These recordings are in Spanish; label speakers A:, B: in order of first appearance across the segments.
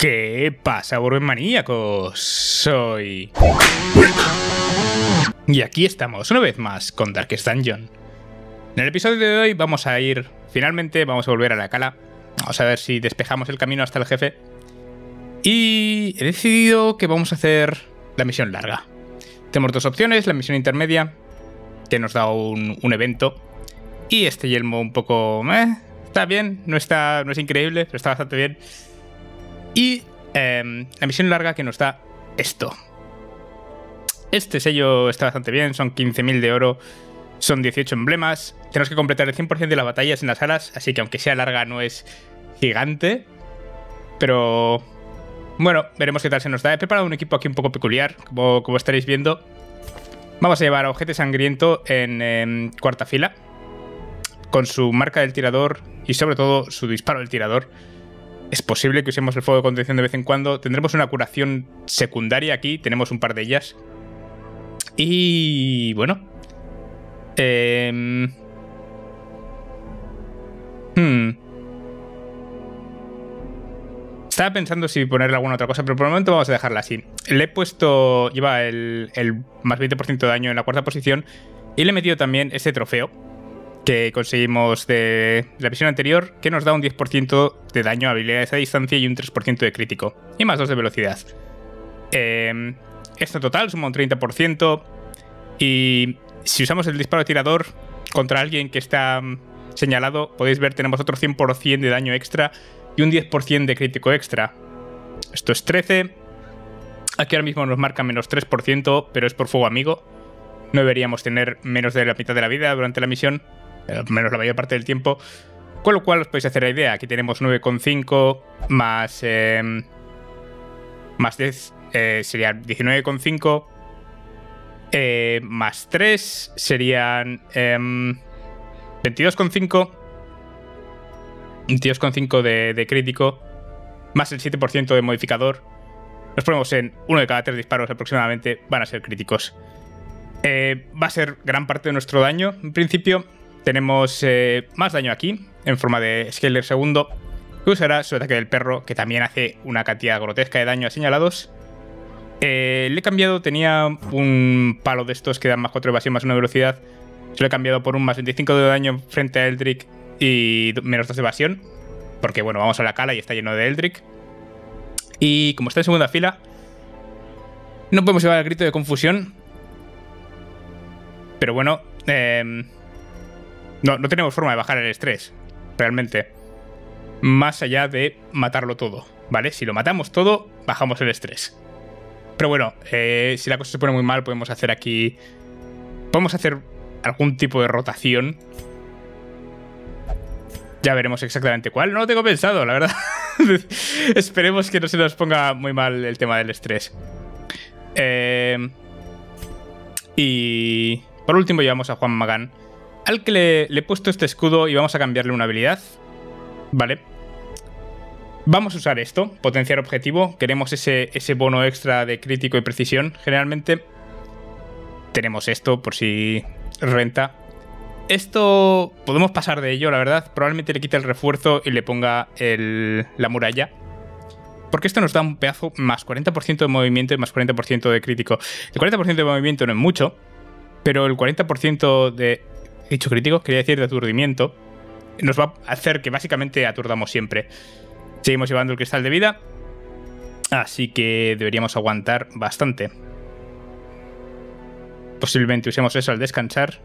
A: ¿Qué pasa, Burben maníacos? Soy... Y aquí estamos, una vez más, con Darkest Dungeon. En el episodio de hoy vamos a ir... Finalmente vamos a volver a la cala. Vamos a ver si despejamos el camino hasta el jefe. Y he decidido que vamos a hacer la misión larga. Tenemos dos opciones, la misión intermedia, que nos da un evento. Y este yelmo un poco... está bien, no es increíble, pero está bastante bien. Y la misión larga que nos da esto. Este sello está bastante bien, son 15.000 de oro, son 18 emblemas. Tenemos que completar el 100% de las batallas en las salas, así que aunque sea larga no es gigante. Pero bueno, veremos qué tal se nos da. He preparado un equipo aquí un poco peculiar, como estaréis viendo. Vamos a llevar a Ojete Sangriento en cuarta fila, con su marca del tirador y sobre todo su disparo del tirador. Es posible que usemos el fuego de contención de vez en cuando. Tendremos una curación secundaria aquí. Tenemos un par de ellas. Y bueno. Estaba pensando si ponerle alguna otra cosa, pero por el momento vamos a dejarla así. Le he puesto... Lleva el más 20% de daño en la cuarta posición. Y le he metido también este trofeo que conseguimos de la misión anterior, que nos da un 10% de daño a habilidades a distancia y un 3% de crítico. Y más 2 de velocidad. Esto total suma un 30%. Y si usamos el disparo tirador contra alguien que está señalado, podéis ver, tenemos otro 100% de daño extra y un 10% de crítico extra. Esto es 13. Aquí ahora mismo nos marca menos 3%, pero es por fuego amigo. No deberíamos tener menos de la mitad de la vida durante la misión, al menos la mayor parte del tiempo. Con lo cual os podéis hacer la idea. Aquí tenemos 9,5 más 10 serían 19,5. Más 3 serían 22,5. 22,5 de crítico. Más el 7% de modificador. Nos ponemos en 1 de cada 3 disparos aproximadamente. Van a ser críticos. Va a ser gran parte de nuestro daño. En principio tenemos más daño aquí, en forma de Scaler segundo, que usará su ataque del perro, que también hace una cantidad grotesca de daño a señalados. Le he cambiado, tenía un palo de estos que dan más 4 de evasión más 1 de velocidad. Se lo he cambiado por un más 25 de daño frente a Eldrick y menos 2 de evasión, porque bueno, vamos a la cala y está lleno de Eldrick. Y como está en segunda fila, no podemos llevar el grito de confusión. Pero bueno, no tenemos forma de bajar el estrés, realmente. Más allá de matarlo todo, ¿vale? Si lo matamos todo, bajamos el estrés. Pero bueno, si la cosa se pone muy mal, podemos hacer aquí... Podemos hacer algún tipo de rotación. Ya veremos exactamente cuál. No lo tengo pensado, la verdad. Esperemos que no se nos ponga muy mal el tema del estrés. Y... por último llevamos a Juan Magán, al que le he puesto este escudo y vamos a cambiarle una habilidad. Vale. Vamos a usar esto, potenciar objetivo. Queremos ese bono extra de crítico y precisión, generalmente. Tenemos esto por si renta. Esto podemos pasar de ello, la verdad. Probablemente le quite el refuerzo y le ponga la muralla. Porque esto nos da un pedazo más 40% de movimiento y más 40% de crítico. El 40% de movimiento no es mucho, pero el 40% de... He dicho crítico, quería decir de aturdimiento. Nos va a hacer que básicamente aturdamos siempre. Seguimos llevando el cristal de vida, así que deberíamos aguantar bastante. Posiblemente usemos eso al descansar.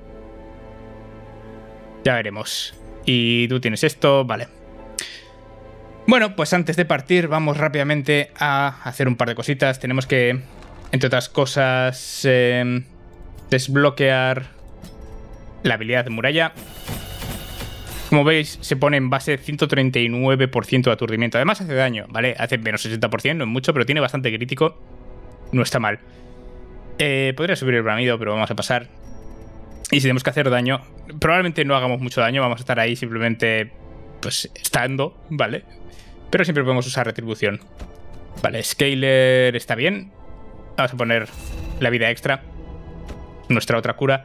A: Ya veremos. Y tú tienes esto, vale. Bueno, pues antes de partir vamos rápidamente a hacer un par de cositas. Tenemos que, entre otras cosas, desbloquear la habilidad de muralla. Como veis, se pone en base 139% de aturdimiento. Además hace daño, ¿vale? Hace menos 60%, no es mucho, pero tiene bastante crítico. No está mal. Podría subir el bramido, pero vamos a pasar. Y si tenemos que hacer daño, probablemente no hagamos mucho daño. Vamos a estar ahí simplemente, pues, estando, ¿vale? Pero siempre podemos usar retribución. Vale, Scaler está bien. Vamos a poner la vida extra. Nuestra otra cura.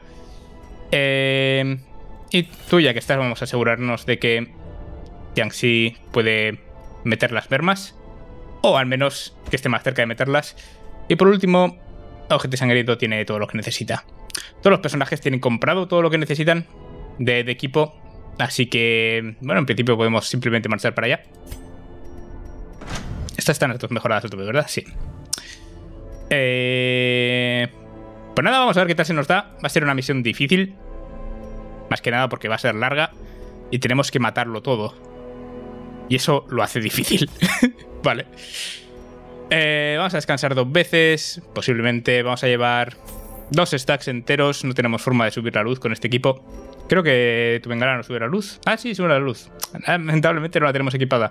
A: Y tú, ya que estás, vamos a asegurarnos de que Jiangxi puede meter las mermas. O al menos que esté más cerca de meterlas. Y por último, Ojete Sangriento tiene todo lo que necesita. Todos los personajes tienen comprado todo lo que necesitan de equipo. Así que, bueno, en principio podemos simplemente marchar para allá. Estas están mejoradas, ¿verdad? Sí. Pues nada, vamos a ver qué tal se nos da. Va a ser una misión difícil. Más que nada porque va a ser larga. Y tenemos que matarlo todo. Y eso lo hace difícil. Vale. Vamos a descansar 2 veces. Posiblemente vamos a llevar 2 stacks enteros. No tenemos forma de subir la luz con este equipo. Creo que tu bengala no sube la luz. Ah, sí, sube la luz. Lamentablemente no la tenemos equipada.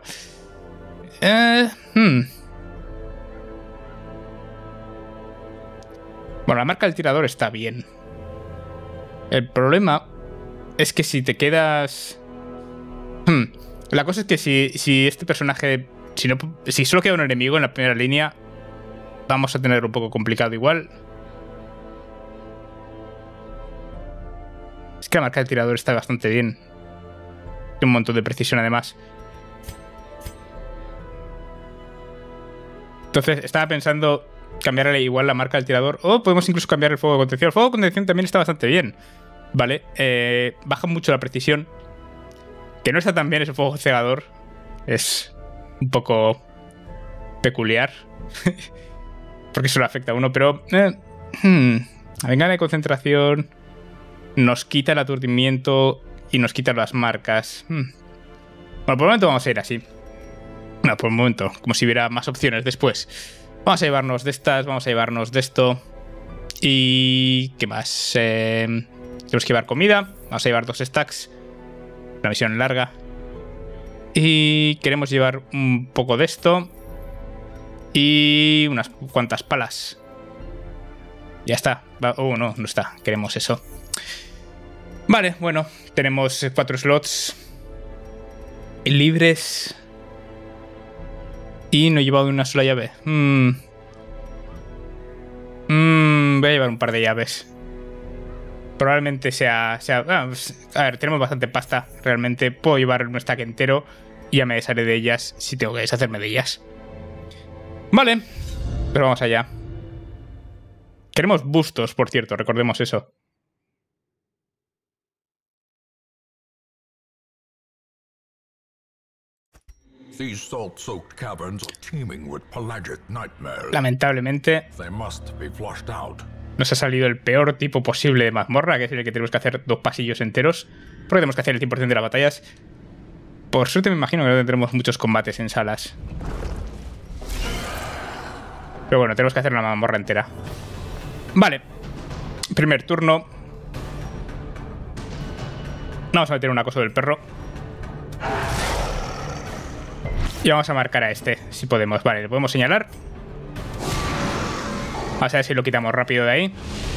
A: Bueno, la marca del tirador está bien. El problema es que si te quedas... La cosa es que si este personaje... Si solo queda un enemigo en la primera línea, vamos a tener un poco complicado igual. Es que la marca del tirador está bastante bien. Tiene un montón de precisión además. Entonces estaba pensando cambiarle igual la marca del tirador. O podemos incluso cambiar el fuego de contención. El fuego de contención también está bastante bien. Vale, baja mucho la precisión. Que no está tan bien ese fuego cegador. Es un poco peculiar. Porque eso le afecta a uno. Pero la bengala de concentración nos quita el aturdimiento y nos quita las marcas. Bueno, por el momento vamos a ir así. No, por el momento, como si hubiera más opciones después. Vamos a llevarnos de estas, vamos a llevarnos de esto. Y... ¿qué más? Tenemos que llevar comida. Vamos a llevar 2 stacks. Una misión larga. Y queremos llevar un poco de esto. Y unas cuantas palas. Ya está. Oh, no, no está. Queremos eso. Vale, bueno. Tenemos 4 slots libres. Y no he llevado una sola llave. Voy a llevar un par de llaves. Probablemente sea a ver, tenemos bastante pasta. Realmente puedo llevar un stack entero. Y ya me desharé de ellas si tengo que deshacerme de ellas. Vale. Pero vamos allá. Queremos bustos, por cierto. Recordemos eso.
B: These salt-soaked caverns are teeming with pelagic nightmares.
A: Lamentablemente
B: They must be flushed out.
A: nos ha salido el peor tipo posible de mazmorra, que es el que tenemos que hacer 2 pasillos enteros, porque tenemos que hacer el 100% de las batallas. Por suerte me imagino que no tendremos muchos combates en salas. Pero bueno, tenemos que hacer una mazmorra entera. Vale. Primer turno. Vamos a meter un acoso del perro. Y vamos a marcar a este, si podemos. Vale, le podemos señalar. Vamos a ver si lo quitamos rápido de ahí.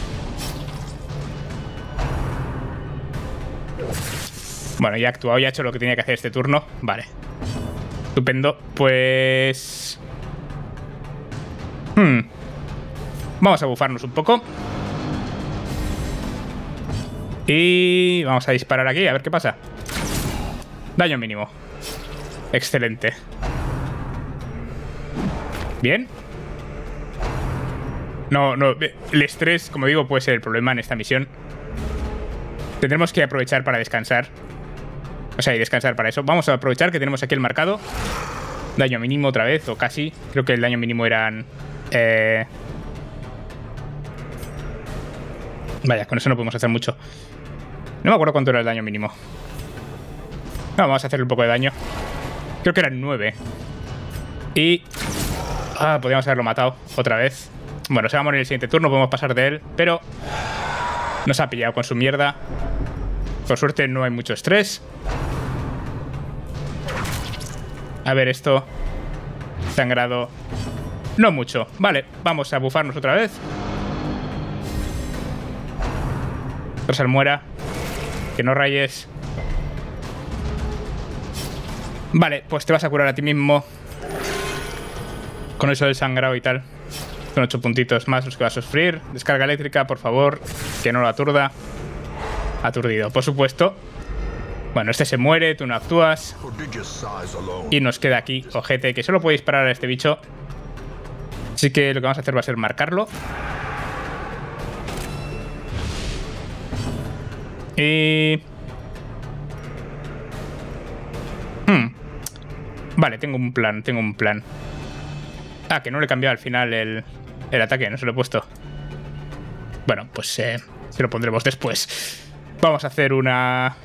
A: Bueno, ya ha actuado, ya ha hecho lo que tenía que hacer este turno. Vale. Estupendo. Pues... Vamos a bufarnos un poco. Y vamos a disparar aquí, a ver qué pasa. Daño mínimo. Excelente. Bien. No, el estrés, como digo, puede ser el problema en esta misión. Tendremos que aprovechar para descansar. O sea, y descansar para eso. Vamos a aprovechar que tenemos aquí el marcado. Daño mínimo otra vez, o casi. Creo que el daño mínimo eran... Vaya, con eso no podemos hacer mucho. No me acuerdo cuánto era el daño mínimo. No, vamos a hacerle un poco de daño. Creo que eran 9. Y... podríamos haberlo matado otra vez. Bueno, se va a morir el siguiente turno, podemos pasar de él. Pero... nos ha pillado con su mierda. Por suerte no hay mucho estrés. A ver esto. Sangrado. No mucho. Vale, vamos a bufarnos otra vez. Rosal muera. Que no rayes. Vale, pues te vas a curar a ti mismo. Con eso del sangrado y tal. Son 8 puntitos más los que vas a sufrir. Descarga eléctrica, por favor. Que no lo aturda. Aturdido, por supuesto. Bueno, este se muere, tú no actúas.
B: Prodigious size alone.
A: Y nos queda aquí Ojete, que solo puede disparar a este bicho. Así que lo que vamos a hacer va a ser marcarlo. Y... Vale, tengo un plan. Ah, que no le he cambiado al final el ataque, no se lo he puesto. Bueno, pues se lo pondremos después. Vamos a hacer una...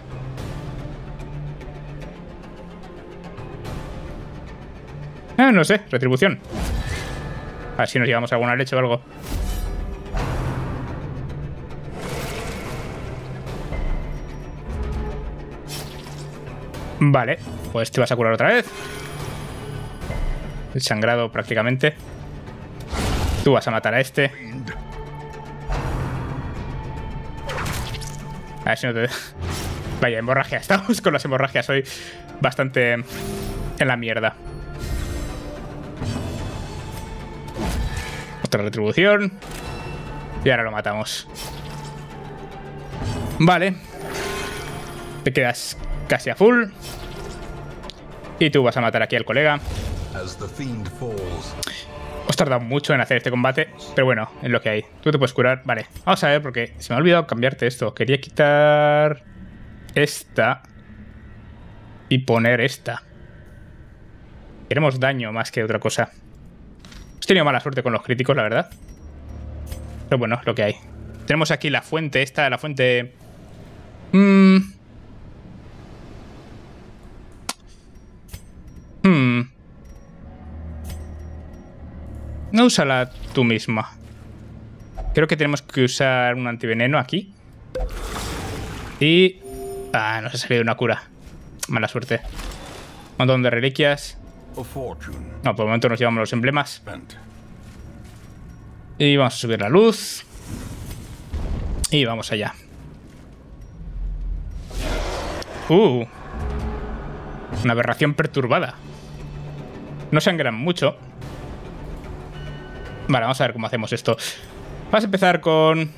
A: no sé, retribución. A ver si nos llevamos alguna leche o algo. Vale, pues te vas a curar otra vez. El sangrado prácticamente. Tú vas a matar a este. A ver si no te... Vaya, hemorragia. Estamos con las hemorragias hoy bastante en la mierda. Otra retribución. Y ahora lo matamos. Vale. Te quedas casi a full. Y tú vas a matar aquí al colega.
B: As the fiend falls,
A: Hemos tardado mucho en hacer este combate, pero bueno, es lo que hay. Tú te puedes curar. Vale, vamos a ver, porque se me ha olvidado cambiarte esto. Quería quitar esta y poner esta. Queremos daño más que otra cosa. Hemos tenido mala suerte con los críticos, la verdad. Pero bueno, es lo que hay. Tenemos aquí la fuente esta, la fuente... No úsala tú misma. Creo que tenemos que usar un antiveneno aquí. Y... Ah, nos ha salido una cura. Mala suerte. Un montón de reliquias.
B: a fortune
A: No, por el momento nos llevamos los emblemas.
B: spent.
A: Y vamos a subir la luz. Y vamos allá. Una aberración perturbada. No sangran mucho. Vale, vamos a ver cómo hacemos esto. Vamos a empezar con...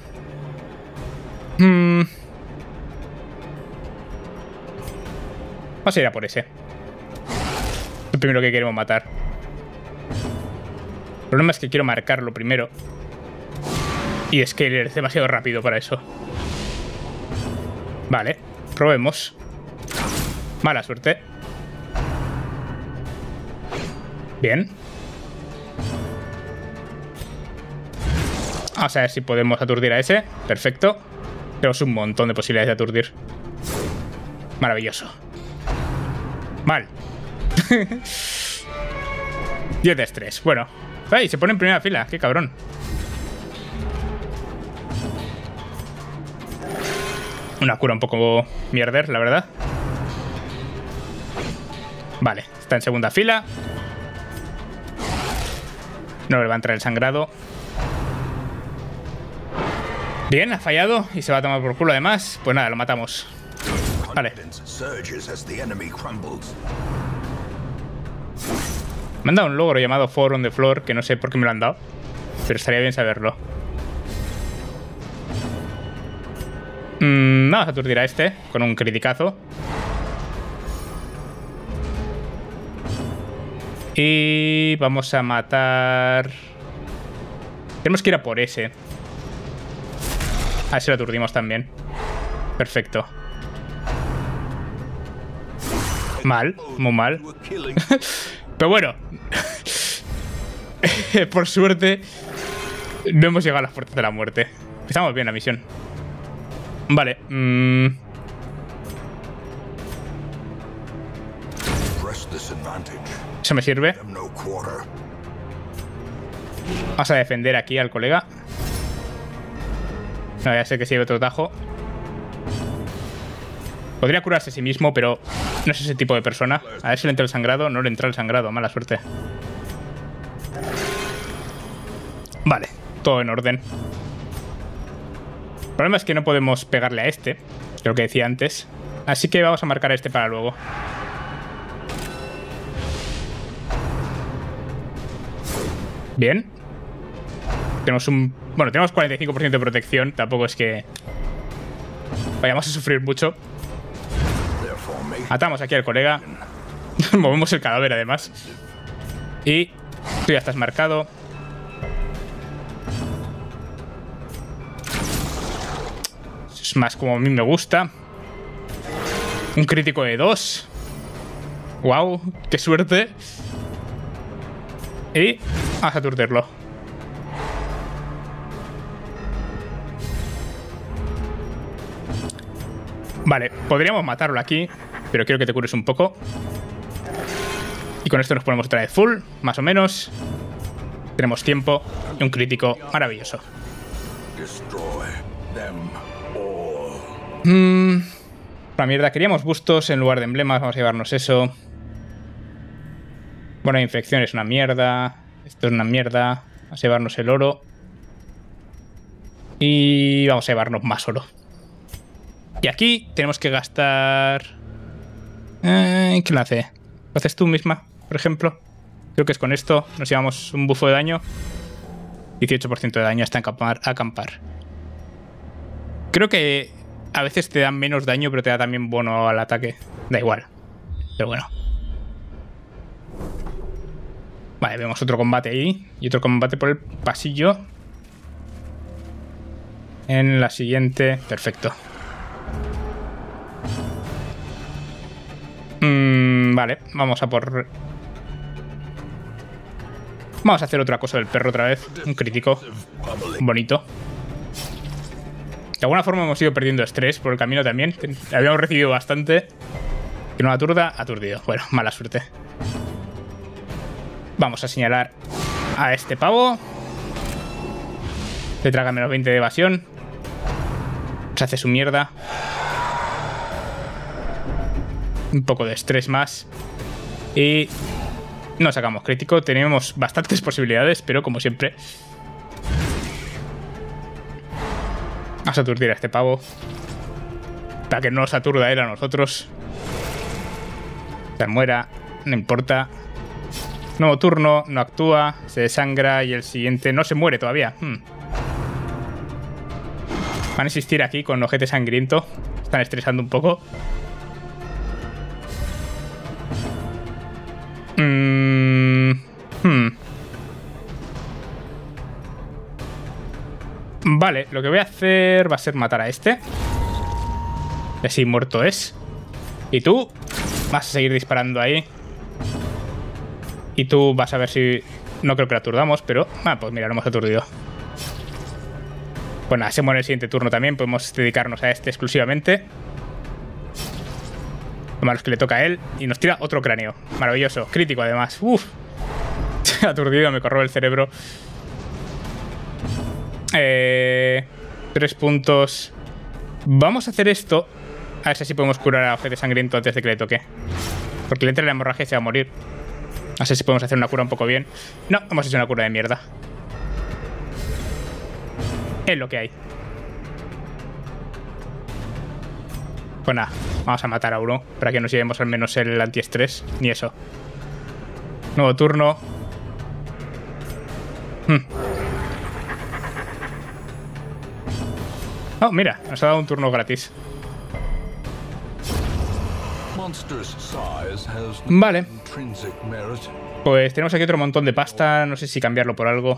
A: Vamos a ir a por ese. El primero que queremos matar. El problema es que quiero marcarlo primero. Y es que es demasiado rápido para eso. Vale, probemos. Mala suerte. Bien. Vamos a ver si podemos aturdir a ese. Perfecto. Tenemos un montón de posibilidades de aturdir. Maravilloso. Mal. 10 de estrés. Bueno. ¡Ay! Se pone en primera fila. ¡Qué cabrón! Una cura un poco mierder, la verdad. Vale. Está en segunda fila. No le va a entrar el sangrado. Bien, ha fallado y se va a tomar por culo además. Pues nada, lo matamos. Vale.
B: Surges as the enemy crumbles.
A: Me han dado un logro llamado Four on the Floor, que no sé por qué me lo han dado, pero estaría bien saberlo. Vamos a aturdir a este con un criticazo. Y vamos a matar... Tenemos que ir a por ese. A ver si lo aturdimos también. Perfecto. Mal, muy mal. Pero bueno. Por suerte no hemos llegado a las puertas de la muerte. Estamos bien la misión. Vale. Eso me sirve. Vamos a defender aquí al colega. No, ya sé que se lleve otro tajo. Podría curarse a sí mismo, pero no es ese tipo de persona. A ver si le entra el sangrado. No le entra el sangrado. Mala suerte. Vale. Todo en orden. El problema es que no podemos pegarle a este. Lo que decía antes. Así que vamos a marcar a este para luego. Bien. Tenemos un... Bueno, tenemos 45% de protección. Tampoco es que vayamos a sufrir mucho. Matamos aquí al colega. Movemos el cadáver además. Y tú ya estás marcado. Es más como a mí me gusta. Un crítico de 2. ¡Wow! ¡Qué suerte! Y vamos a aturdirlo. Vale, podríamos matarlo aquí, pero quiero que te cures un poco. Y con esto nos ponemos otra vez full, más o menos. Tenemos tiempo y un crítico maravilloso. La mierda, queríamos bustos en lugar de emblemas. Vamos a llevarnos eso. Bueno, infección es una mierda. Esto es una mierda. Vamos a llevarnos el oro. Y vamos a llevarnos más oro. Y aquí tenemos que gastar... ¿Qué lo hace? ¿Lo haces tú misma, por ejemplo? Creo que es con esto. Nos llevamos un bufo de daño. 18% de daño hasta acampar. Creo que a veces te dan menos daño, pero te da también bono al ataque. Da igual. Pero bueno. Vale, vemos otro combate ahí. Y otro combate por el pasillo. En la siguiente. Perfecto. Vale, vamos a por... Vamos a hacer otra cosa del perro otra vez. Un crítico. Bonito. De alguna forma hemos ido perdiendo estrés por el camino también. Habíamos recibido bastante. Que no aturda, aturdido. Bueno, mala suerte. Vamos a señalar a este pavo. Le traga menos 20 de evasión. Se hace su mierda. Un poco de estrés más. Y no sacamos crítico. Tenemos bastantes posibilidades, pero como siempre... Vamos a aturdir a este pavo. Para que no nos aturda él a nosotros. Se muera, no importa. Nuevo turno, no actúa, se desangra y el siguiente no se muere todavía. Van a insistir aquí con ojete sangriento. Están estresando un poco. Vale, lo que voy a hacer va a ser matar a este. Así muerto es. Y tú vas a seguir disparando ahí. Y tú vas a ver si... No creo que lo aturdamos, pero... pues mira, lo hemos aturdido. Bueno, se muere el siguiente turno también. Podemos dedicarnos a este exclusivamente. Lo malo es que le toca a él. Y nos tira otro cráneo. Maravilloso. Crítico, además. Uf. Aturdido, me corroe el cerebro. 3 puntos. Vamos a hacer esto. A ver si podemos curar a ojete sangriento antes de que le toque. Porque le entre la hemorragia y se va a morir. No sé si podemos hacer una cura un poco bien. No, hemos hecho una cura de mierda. Es lo que hay. Pues nada, vamos a matar a uno para que nos llevemos al menos el antiestrés. Ni eso. Nuevo turno. Oh, mira, nos ha dado un turno gratis. Vale. Pues tenemos aquí otro montón de pasta. No sé si cambiarlo por algo.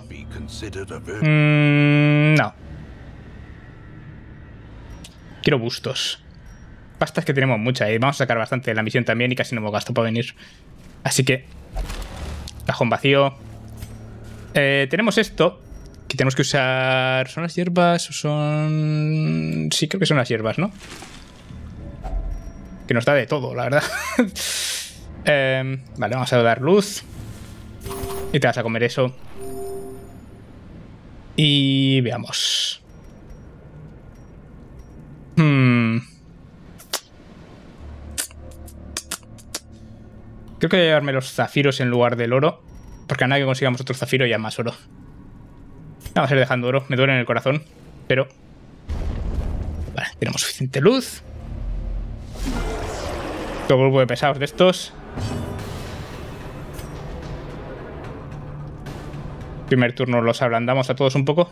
A: No. Quiero bustos. Pastas que tenemos mucha y vamos a sacar bastante de la misión también y casi no hemos gastado para venir. Así que... Cajón vacío. Tenemos esto. Que tenemos que usar... ¿Son las hierbas o son...? Sí, creo que son las hierbas, ¿no? Que nos da de todo, la verdad. Vale, vamos a dar luz. Y te vas a comer eso. Y veamos. Creo que voy a llevarme los zafiros en lugar del oro. Porque a nada que consigamos otro zafiro ya más oro. Vamos a ir dejando oro. Me duele en el corazón. Pero... Vale, tenemos suficiente luz. Todo grupo de pesados de estos. Primer turno los ablandamos a todos un poco.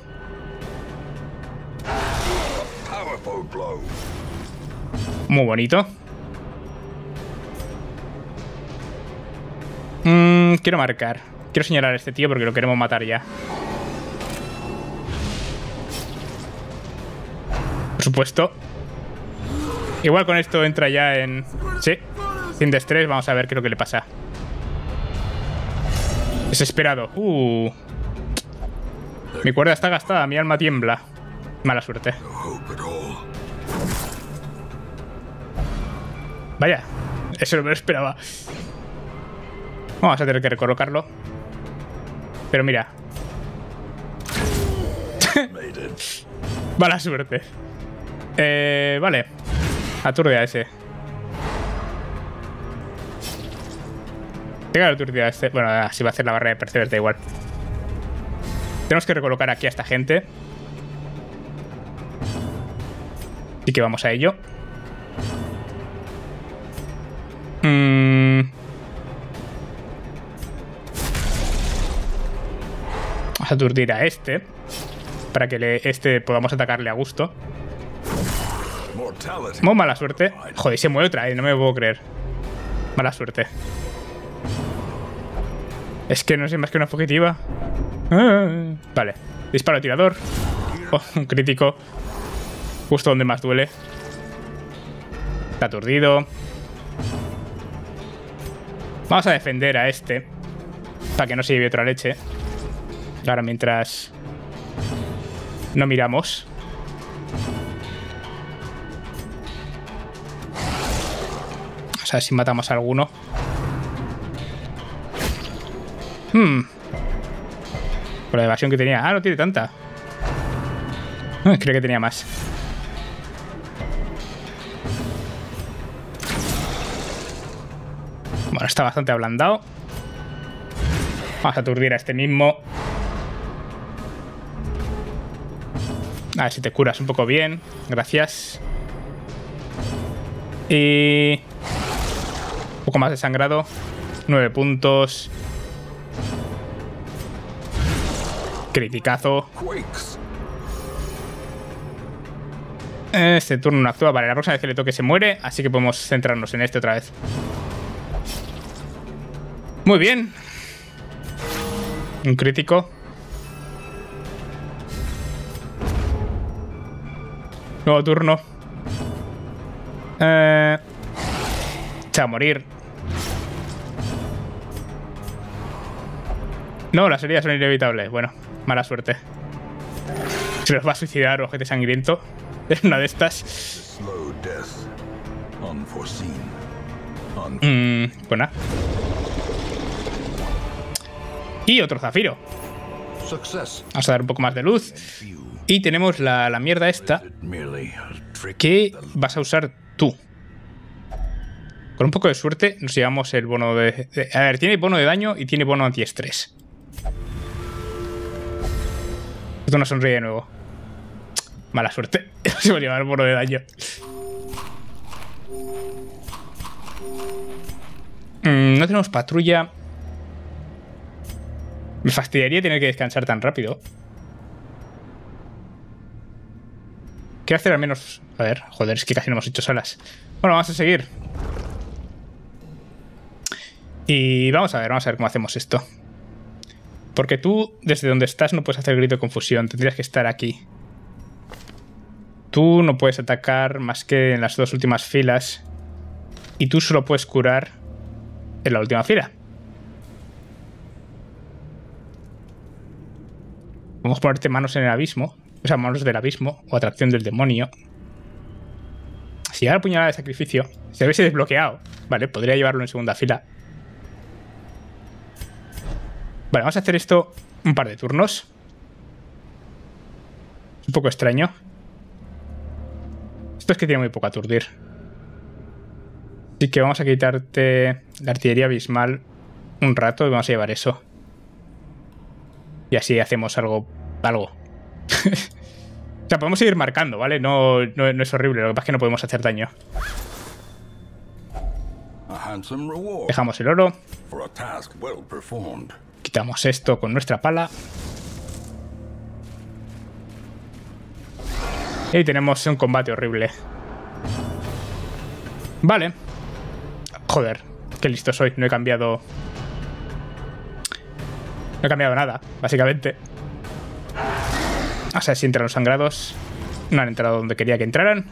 A: Muy bonito. Quiero marcar. Quiero señalar a este tío porque lo queremos matar ya. Por supuesto. Igual con esto entra ya en... Sí. Sin destrés. Vamos a ver qué es lo que le pasa. Desesperado. Mi cuerda está gastada. Mi alma tiembla. Mala suerte. Vaya. Eso no me lo esperaba. Vamos a tener que recolocarlo. Pero mira. Mala suerte. Vale. Aturde a ese. Tenga la aturdida a este. Bueno, si va a hacer la barrera de perceber, da igual. Tenemos que recolocar aquí a esta gente. Así que vamos a ello. Vamos a aturdir a este. Para que podamos atacarle a gusto. Muy mala suerte. Joder, se mueve otra vez, no me lo puedo creer. Mala suerte. Es que no sé más que una fugitiva. Vale. Disparo tirador. Oh, un crítico. Justo donde más duele. Está aturdido. Vamos a defender a este. Para que no se lleve otra leche. Ahora mientras... no miramos. Vamos a ver si matamos a alguno. Por la evasión que tenía. Ah, no tiene tanta. Creo que tenía más. Bueno, está bastante ablandado. Vamos a aturdir a este mismo. A ver si te curas un poco bien. Gracias. Y... un poco más de sangrado. 9 puntos. Criticazo. Este turno no actúa. Vale, la próxima vez que le toque se muere. Así que podemos centrarnos en este otra vez. Muy bien. Un crítico. Nuevo turno. Echa a morir. No, las heridas son inevitables. Bueno, mala suerte. Se los va a suicidar o ojete sangriento. Es una de estas. Buena. Y otro zafiro. Vamos a dar un poco más de luz. Y tenemos la mierda esta que vas a usar tú. Con un poco de suerte nos llevamos el bono de... A ver, tiene bono de daño y tiene bono antiestrés. Esto no sonríe de nuevo. Mala suerte. Se va a llevar el bono de daño. No tenemos patrulla. Me fastidiaría tener que descansar tan rápido. Quiero hacer al menos... A ver, joder, es que casi no hemos hecho salas. Bueno, vamos a seguir. Y vamos a ver cómo hacemos esto. Porque tú, desde donde estás, no puedes hacer grito de confusión. Tendrías que estar aquí. Tú no puedes atacar más que en las dos últimas filas. Y tú solo puedes curar en la última fila. Podemos ponerte manos en el abismo. O sea, manos del abismo. O atracción del demonio. Si ahora puñalada de sacrificio se hubiese desbloqueado. Vale, podría llevarlo en segunda fila. Vale, vamos a hacer esto un par de turnos. Es un poco extraño. Esto es que tiene muy poco aturdir. Así que vamos a quitarte la artillería abismal un rato y vamos a llevar eso. Y así hacemos algo. O sea, podemos seguir marcando, ¿vale? No es horrible, lo que pasa es que no podemos hacer daño. Dejamos el oro. Quitamos esto con nuestra pala. Y ahí tenemos un combate horrible. Vale. Joder, qué listo soy. No he cambiado No he cambiado nada, básicamente. O sea, si entran los sangrados. No han entrado donde quería que entraran.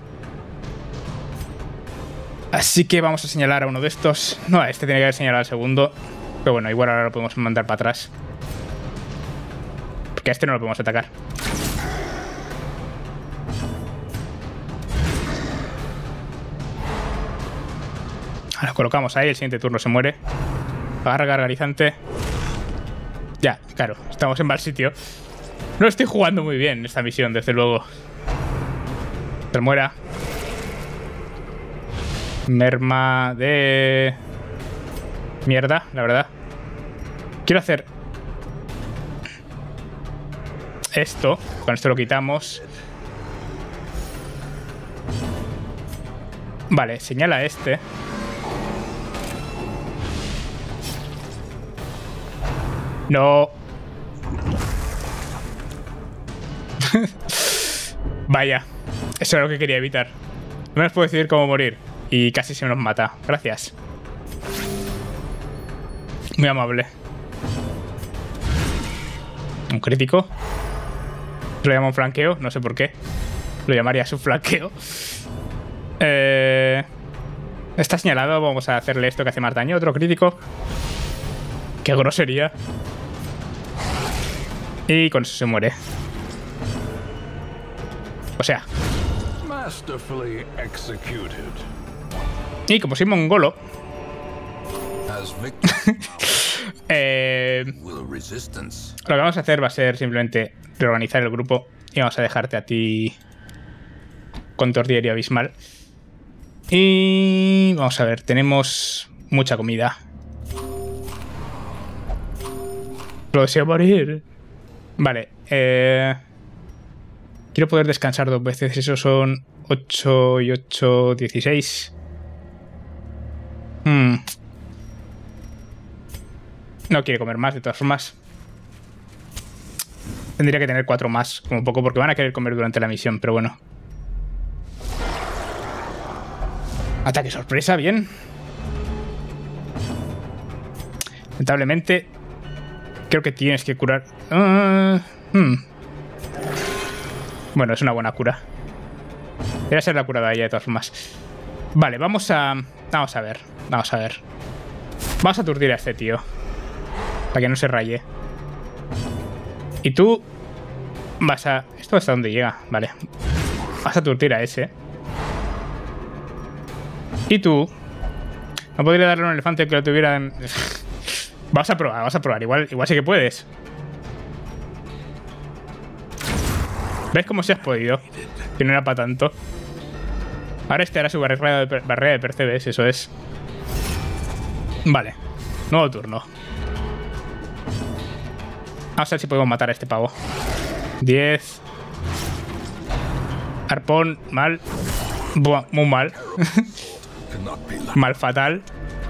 A: Así que vamos a señalar a uno de estos. No, este tiene que haber señalado al segundo. Pero bueno, igual ahora lo podemos mandar para atrás. Porque a este no lo podemos atacar. Ahora lo colocamos ahí, el siguiente turno se muere. Agarra gargarizante. Ya, claro, estamos en mal sitio. No estoy jugando muy bien esta misión, desde luego. Se muera. Merma de... mierda, la verdad. Quiero hacer... esto. Con esto lo quitamos. Vale, señala a este. No. Vaya. Eso es lo que quería evitar. No les puedo decidir cómo morir. Y casi se nos mata. Gracias. Muy amable. Un crítico. Lo llamo un flanqueo. No sé por qué. Lo llamaría su flanqueo. Está señalado. Vamos a hacerle esto que hace más daño. Otro crítico. Qué grosería. Y con eso se muere. O sea. Y como soy mongolo. Lo que vamos a hacer va a ser simplemente reorganizar el grupo. Y vamos a dejarte a ti con tu artillería abismal. Y vamos a ver, tenemos mucha comida. Lo deseo morir. Vale, quiero poder descansar 2 veces. Eso son 8 y 8, 16. No quiere comer más, de todas formas. Tendría que tener 4 más, como poco, porque van a querer comer durante la misión, pero bueno. Ataque sorpresa, bien. Lamentablemente, creo que tienes que curar... Bueno, es una buena cura. Debería ser la curada de ella, de todas formas. Vale, vamos a ver. Vamos a aturdir a este tío. Para que no se raye. Y tú vas a... ¿Esto hasta dónde llega? Vale. Vas a aturdir a ese. Y tú... No podría darle a un elefante que lo tuviera en... Vamos a probar. Igual sí que puedes. ¿Ves cómo se has podido? Que no era para tanto. Ahora este hará su barrera de percebes, eso es. Vale. Nuevo turno. Vamos a ver si podemos matar a este pavo. 10. Arpón, mal. Buah, muy mal. Mal fatal.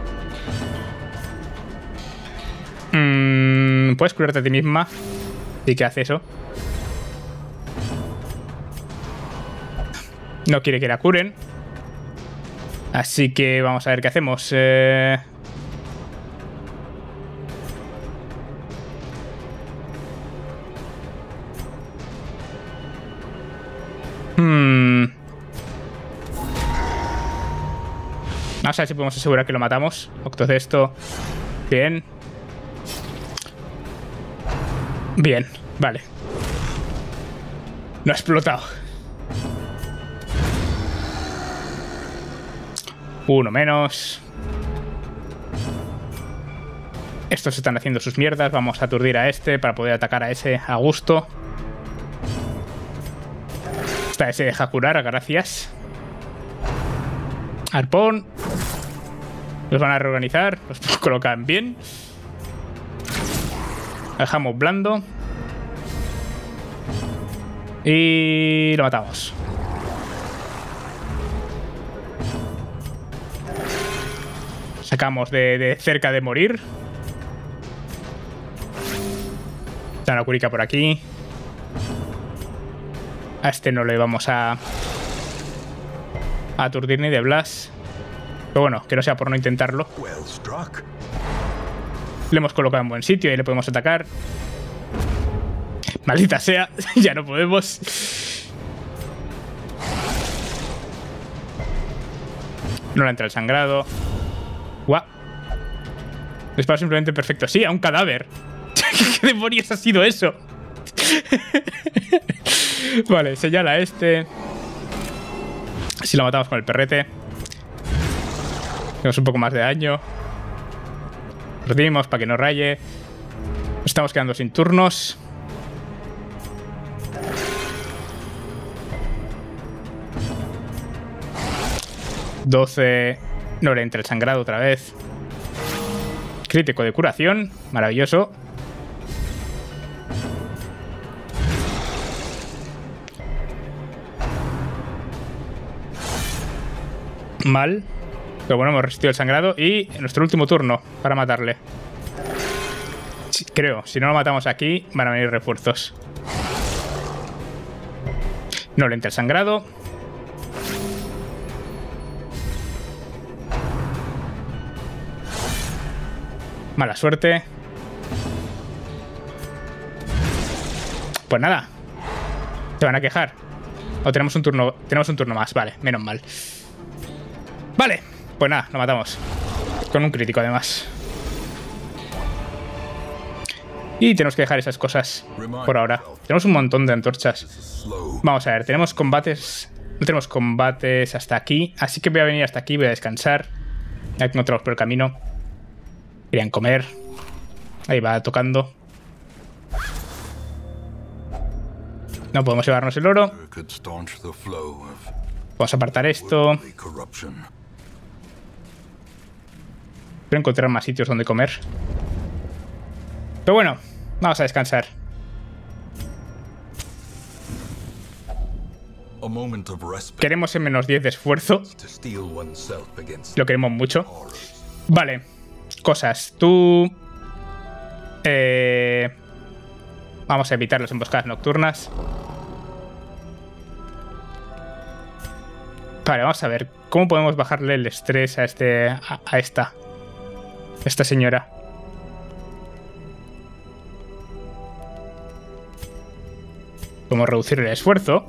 A: Puedes curarte a ti misma. ¿Y qué hace eso? No quiere que la curen. Así que vamos a ver qué hacemos. Vamos a ver si podemos asegurar que lo matamos. Octos de esto. Bien. Bien, vale. No ha explotado. Uno menos. Estos están haciendo sus mierdas. Vamos a aturdir a este para poder atacar a ese a gusto. Esta ese deja curar, gracias. Arpón. Los van a reorganizar. Los colocan bien. Dejamos blando. Y lo matamos. Sacamos de cerca de morir. Está una curica por aquí. A este no le vamos a aturdir ni de Blas. Pero bueno, que no sea por no intentarlo. Le hemos colocado en buen sitio y le podemos atacar. Maldita sea, ya no podemos. No le entra el sangrado. Guau. Disparo simplemente perfecto. Sí, a un cadáver. ¿Qué demonios ha sido eso? Vale, señala a este. Si lo matamos con el perrete. Tenemos un poco más de daño. Perdimos para que no raye. Nos estamos quedando sin turnos. No le entra el sangrado otra vez. Crítico de curación. Maravilloso. Mal. Pero bueno, hemos resistido el sangrado. Y en nuestro último turno para matarle. Sí, creo. Si no lo matamos aquí, van a venir refuerzos. No le entra el sangrado. Mala suerte. Pues nada. Se van a quejar. O tenemos un turno más. Vale, menos mal. Vale, pues nada, lo matamos. Con un crítico además. Y tenemos que dejar esas cosas por ahora. Tenemos un montón de antorchas. Vamos a ver, tenemos combates. No tenemos combates hasta aquí. Así que voy a venir hasta aquí, voy a descansar. Ya encontramos por el camino. Querían comer. Ahí va tocando. No podemos llevarnos el oro. Vamos a apartar esto. Quiero encontrar más sitios donde comer. Pero bueno, vamos a descansar. Queremos en menos 10 de esfuerzo. Lo queremos mucho. Vale. Cosas. Tú... vamos a evitar las emboscadas nocturnas. Vale, vamos a ver. ¿Cómo podemos bajarle el estrés a esta señora? Podemos reducir el esfuerzo.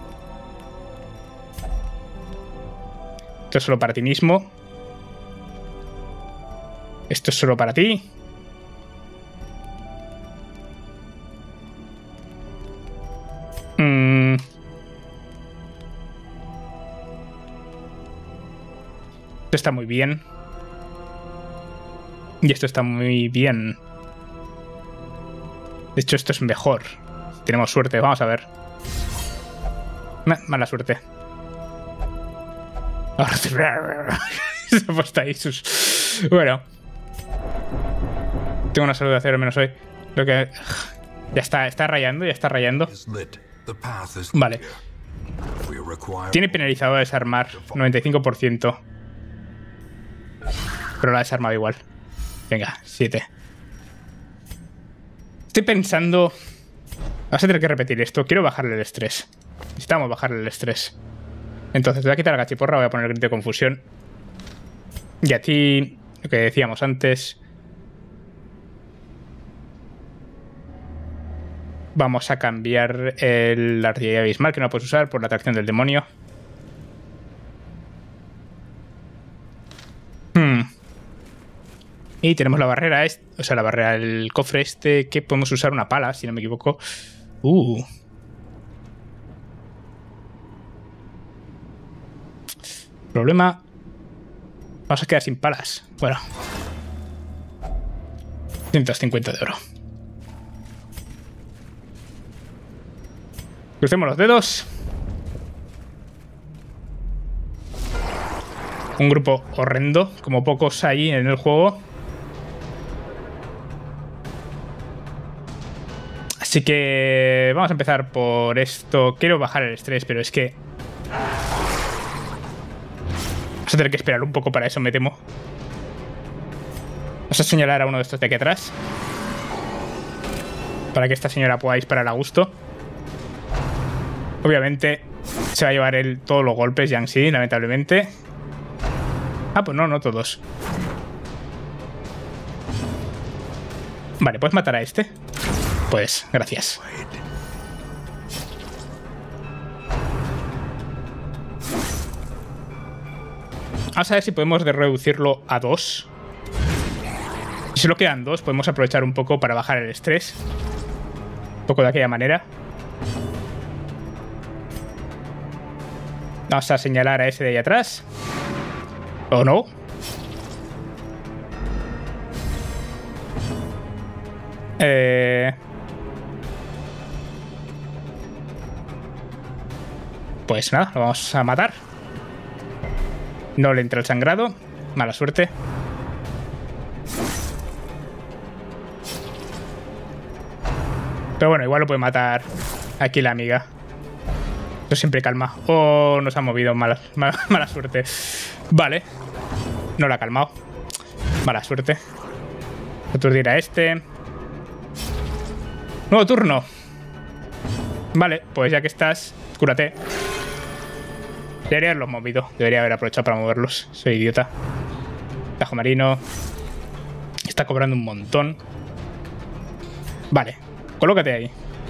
A: Esto es solo para ti mismo. Esto es solo para ti. Esto está muy bien. Y esto está muy bien. De hecho, esto es mejor. Tenemos suerte, vamos a ver. Mala suerte. Se ha puesto ahí sus... Bueno. Tengo una salud de acero menos hoy. Lo que... Ya está rayando, ya está rayando. Vale. Tiene penalizado a desarmar. 95%. Pero la ha desarmado igual. Venga, 7. Estoy pensando... Vas a tener que repetir esto. Quiero bajarle el estrés. Necesitamos bajarle el estrés. Entonces, voy a quitar la cachiporra. Voy a poner el grito de confusión. Y a ti... Lo que decíamos antes... Vamos a cambiar la artillería abismal, que no puedes usar por la atracción del demonio. Y tenemos la barrera, o sea, la barrera, el cofre este, que podemos usar una pala, si no me equivoco. Problema. Vamos a quedar sin palas. Bueno. 150 de oro. Crucemos los dedos. Un grupo horrendo, como pocos hay en el juego. Así que vamos a empezar por esto. Quiero bajar el estrés, pero es que... Vamos a tener que esperar un poco para eso, me temo. Vamos a señalar a uno de estos de aquí atrás. Para que esta señora pueda disparar a gusto. Obviamente se va a llevar él todos los golpes, Jiangxi, lamentablemente. Ah, pues no todos. Vale, ¿puedes matar a este? Pues, gracias. Vamos a ver si podemos reducirlo a 2. Si solo quedan 2, podemos aprovechar un poco para bajar el estrés. Un poco de aquella manera. Vamos a señalar a ese de ahí atrás. ¿O no? Pues nada, lo vamos a matar. No le entra el sangrado. Mala suerte. Pero bueno, igual lo puede matar aquí la amiga. Eso siempre calma. Oh, nos ha movido. Mala suerte. Vale. No la ha calmado. Mala suerte. Aturdir a este. Nuevo turno. Vale, pues ya que estás, cúrate. Debería haberlos movido. Debería haber aprovechado para moverlos. Soy idiota. Tajo marino. Está cobrando un montón. Vale. Colócate ahí.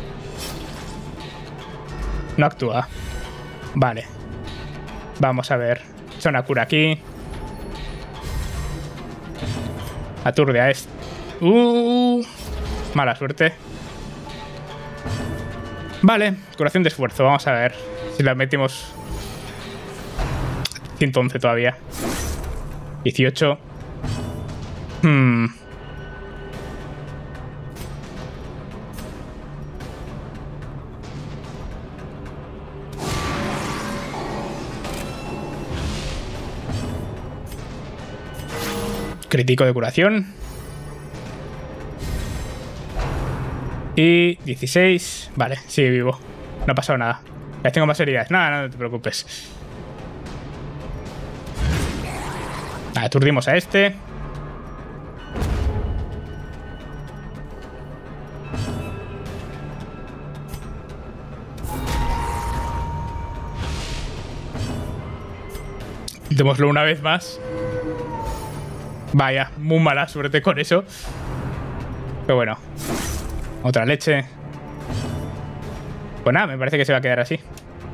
A: No actúa. Vale. Vamos a ver. Echa una cura aquí. Aturde a este. Mala suerte. Vale. Curación de esfuerzo. Vamos a ver si la metimos. 111 todavía. 18. Crítico de curación. Y 16. Vale, sigue vivo. No ha pasado nada. Ya tengo más heridas. Nada, no te preocupes. Aturdimos a este. Démoslo una vez más. Vaya, muy mala suerte con eso. Pero bueno. Otra leche. Pues nada, me parece que se va a quedar así.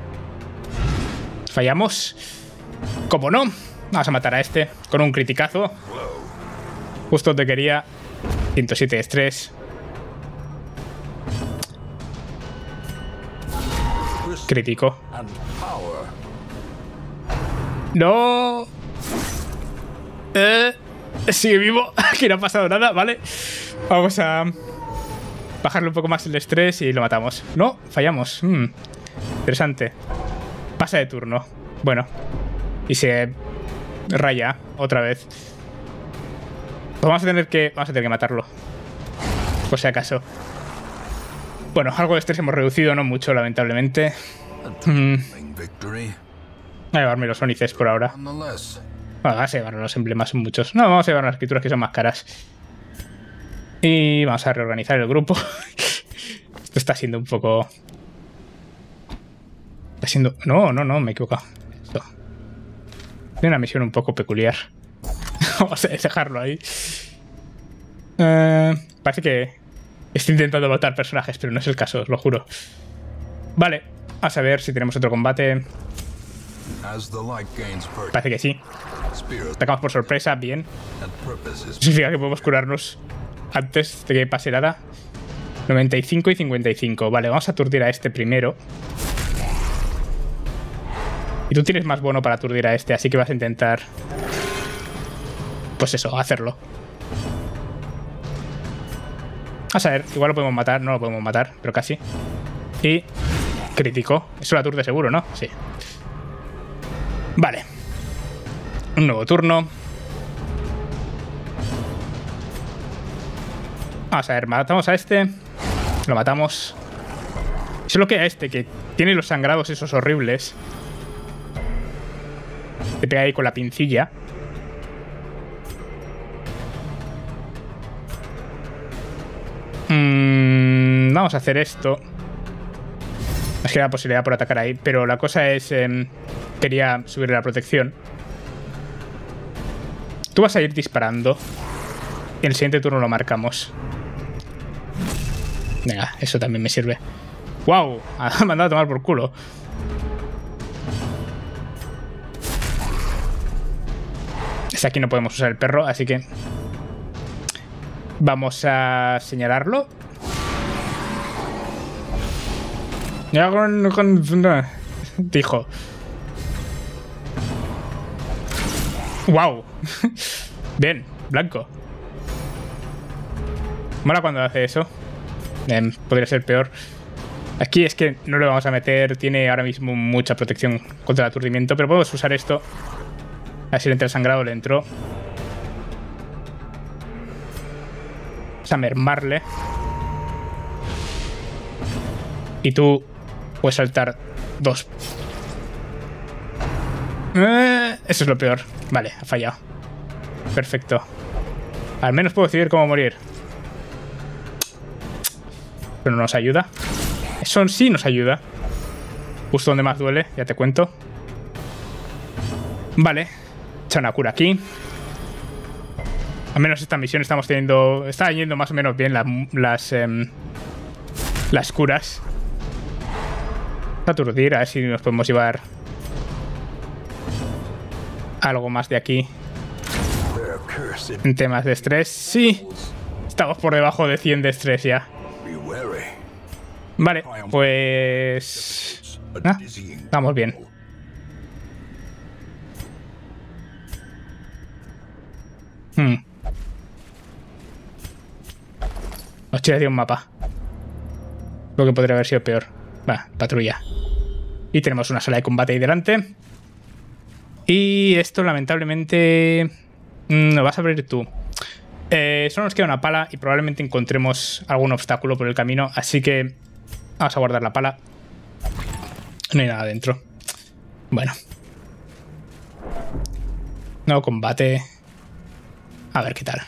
A: Fallamos. Como no. Vamos a matar a este con un criticazo. Justo te quería. 107 de estrés. Crítico. No. Sigue vivo. Aquí no ha pasado nada, vale. Vamos a bajarle un poco más el estrés y lo matamos. No, fallamos. Interesante. Pasa de turno. Bueno. Y se raya otra vez. Pues vamos a tener que matarlo. Por si acaso. Bueno, algo de estrés hemos reducido, no mucho, lamentablemente. Voy a llevarme los ónices por ahora. Bueno, vamos a llevar los emblemas, son muchos. No, vamos a llevar las escrituras que son más caras. Y vamos a reorganizar el grupo. Esto está siendo un poco... Está siendo... No, me he equivocado. Esto. Tiene una misión un poco peculiar. Vamos a dejarlo ahí. Parece que estoy intentando matar personajes, pero no es el caso, os lo juro. Vale, vamos a ver si tenemos otro combate. Parece que sí. Atacamos por sorpresa, bien. Significa que podemos curarnos antes de que pase nada. 95 y 55. Vale, vamos a aturdir a este primero. Y tú tienes más bono para aturdir a este, así que vas a intentar... Pues eso, hacerlo. Vamos a ver, igual lo podemos matar. No lo podemos matar, pero casi. Y... crítico. Eso lo aturde seguro, ¿no? Sí. Vale. Un nuevo turno. Vamos a ver, matamos a este. Lo matamos. Solo queda este, que tiene los sangrados esos horribles. Te pega ahí con la pincilla. Vamos a hacer esto. Es que hay la posibilidad por atacar ahí. Pero la cosa es... quería subirle la protección. Tú vas a ir disparando. Y en el siguiente turno lo marcamos. Venga, eso también me sirve. ¡Wow! Ha mandado a tomar por culo. Aquí no podemos usar el perro, así que vamos a señalarlo. Ya dijo. ¡Wow! Bien, blanco. Mola cuando hace eso. Podría ser peor. Aquí es que no le vamos a meter. Tiene ahora mismo mucha protección contra el aturdimiento, pero podemos usar esto. A ver si le entra el sangrado, le entró. Vamos a mermarle. Y tú puedes saltar 2. Eso es lo peor. Vale, ha fallado. Perfecto. Al menos puedo decidir cómo morir. Pero no nos ayuda. Eso sí nos ayuda. Justo donde más duele, ya te cuento. Vale. Echa una cura aquí. Al menos esta misión estamos teniendo... Está yendo más o menos bien las curas. Aturdir, a ver si nos podemos llevar algo más de aquí. En temas de estrés, sí. Estamos por debajo de 100 de estrés ya. Vale, pues... vamos bien. Nos tira de un mapa. Lo que podría haber sido peor. Va, patrulla. Y tenemos una sala de combate ahí delante. Y esto lamentablemente... lo vas a abrir tú. Solo nos queda una pala y probablemente encontremos algún obstáculo por el camino. Así que vamos a guardar la pala. No hay nada dentro. Bueno. Nuevo combate. A ver qué tal.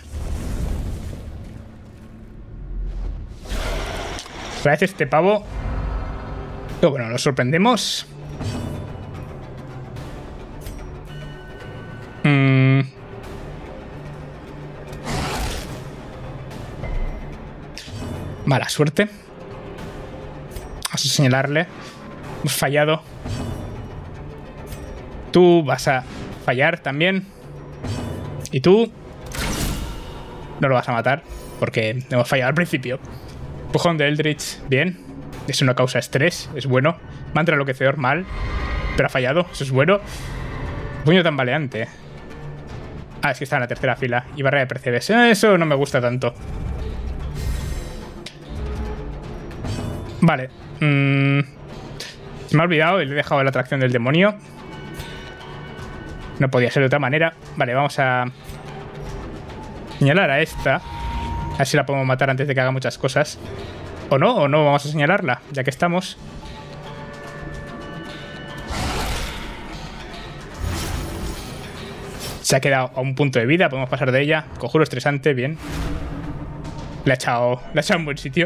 A: Parece este pavo. Pero bueno, lo sorprendemos. Mala suerte. Vamos a señalarle. Hemos fallado. Tú vas a fallar también. Y tú no lo vas a matar porque hemos fallado al principio. Empujón de Eldritch, bien. Es una causa estrés, es bueno. Mantra enloquecedor, mal. Pero ha fallado, eso es bueno. Puño tambaleante. Ah, es que está en la tercera fila. Y barrera de percebes. Eso no me gusta tanto. Vale. Se me ha olvidado y le he dejado la atracción del demonio. No podía ser de otra manera. Vale, vamos a señalar a esta. A ver si la podemos matar antes de que haga muchas cosas. O no, vamos a señalarla, ya que estamos. Se ha quedado a un punto de vida, podemos pasar de ella. Conjuro estresante, bien. Le ha echado en buen sitio.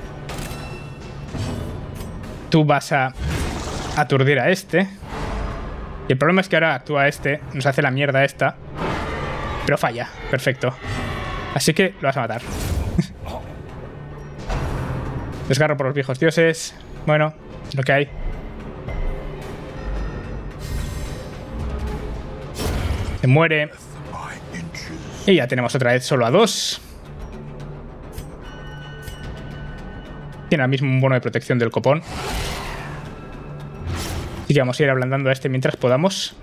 A: Tú vas a aturdir a este. Y el problema es que ahora actúa este, nos hace la mierda esta. Pero falla, perfecto. Así que lo vas a matar. Desgarro por los viejos dioses. Bueno, lo que hay. Se muere. Y ya tenemos otra vez solo a 2. Tiene ahora mismo un bono de protección del copón. Así que vamos a ir ablandando a este mientras podamos.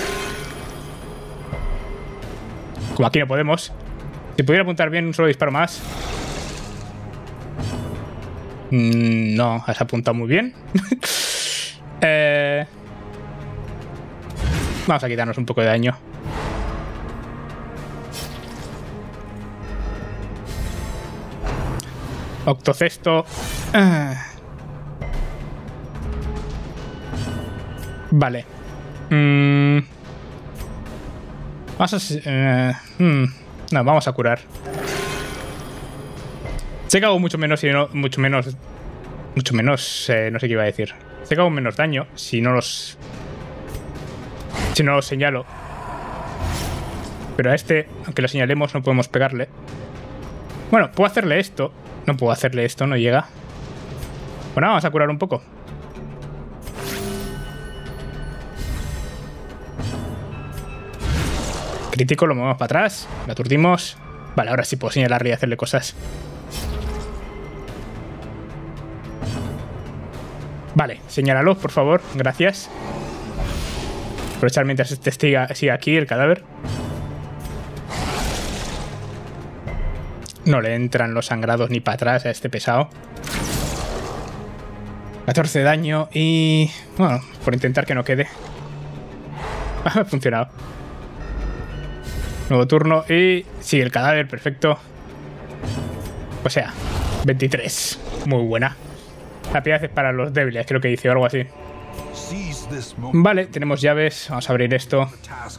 A: Como aquí no podemos. Si pudiera apuntar bien un solo disparo más. No, has apuntado muy bien. Vamos a quitarnos un poco de daño. Octocesto. Vale. Vamos a... no, vamos a curar. Sé que hago mucho menos y no... Mucho menos, no sé qué iba a decir. Sé que hago menos daño si no los... Si no los señalo. Pero a este, aunque lo señalemos, no podemos pegarle. Bueno, puedo hacerle esto. No puedo hacerle esto, no llega. Bueno, vamos a curar un poco. Crítico, lo movemos para atrás. Lo aturdimos. Vale, ahora sí puedo señalarle y hacerle cosas. Vale, señálalo, por favor. Gracias. Aprovechar mientras este siga aquí, el cadáver. No le entran los sangrados ni para atrás a este pesado. 14 de daño y... Bueno, por intentar que no quede. Ha funcionado. Nuevo turno y... Sigue el cadáver, perfecto. O sea, 23. Muy buena. La piedad es para los débiles, creo que dice o algo así. Vale, tenemos llaves. Vamos a abrir esto.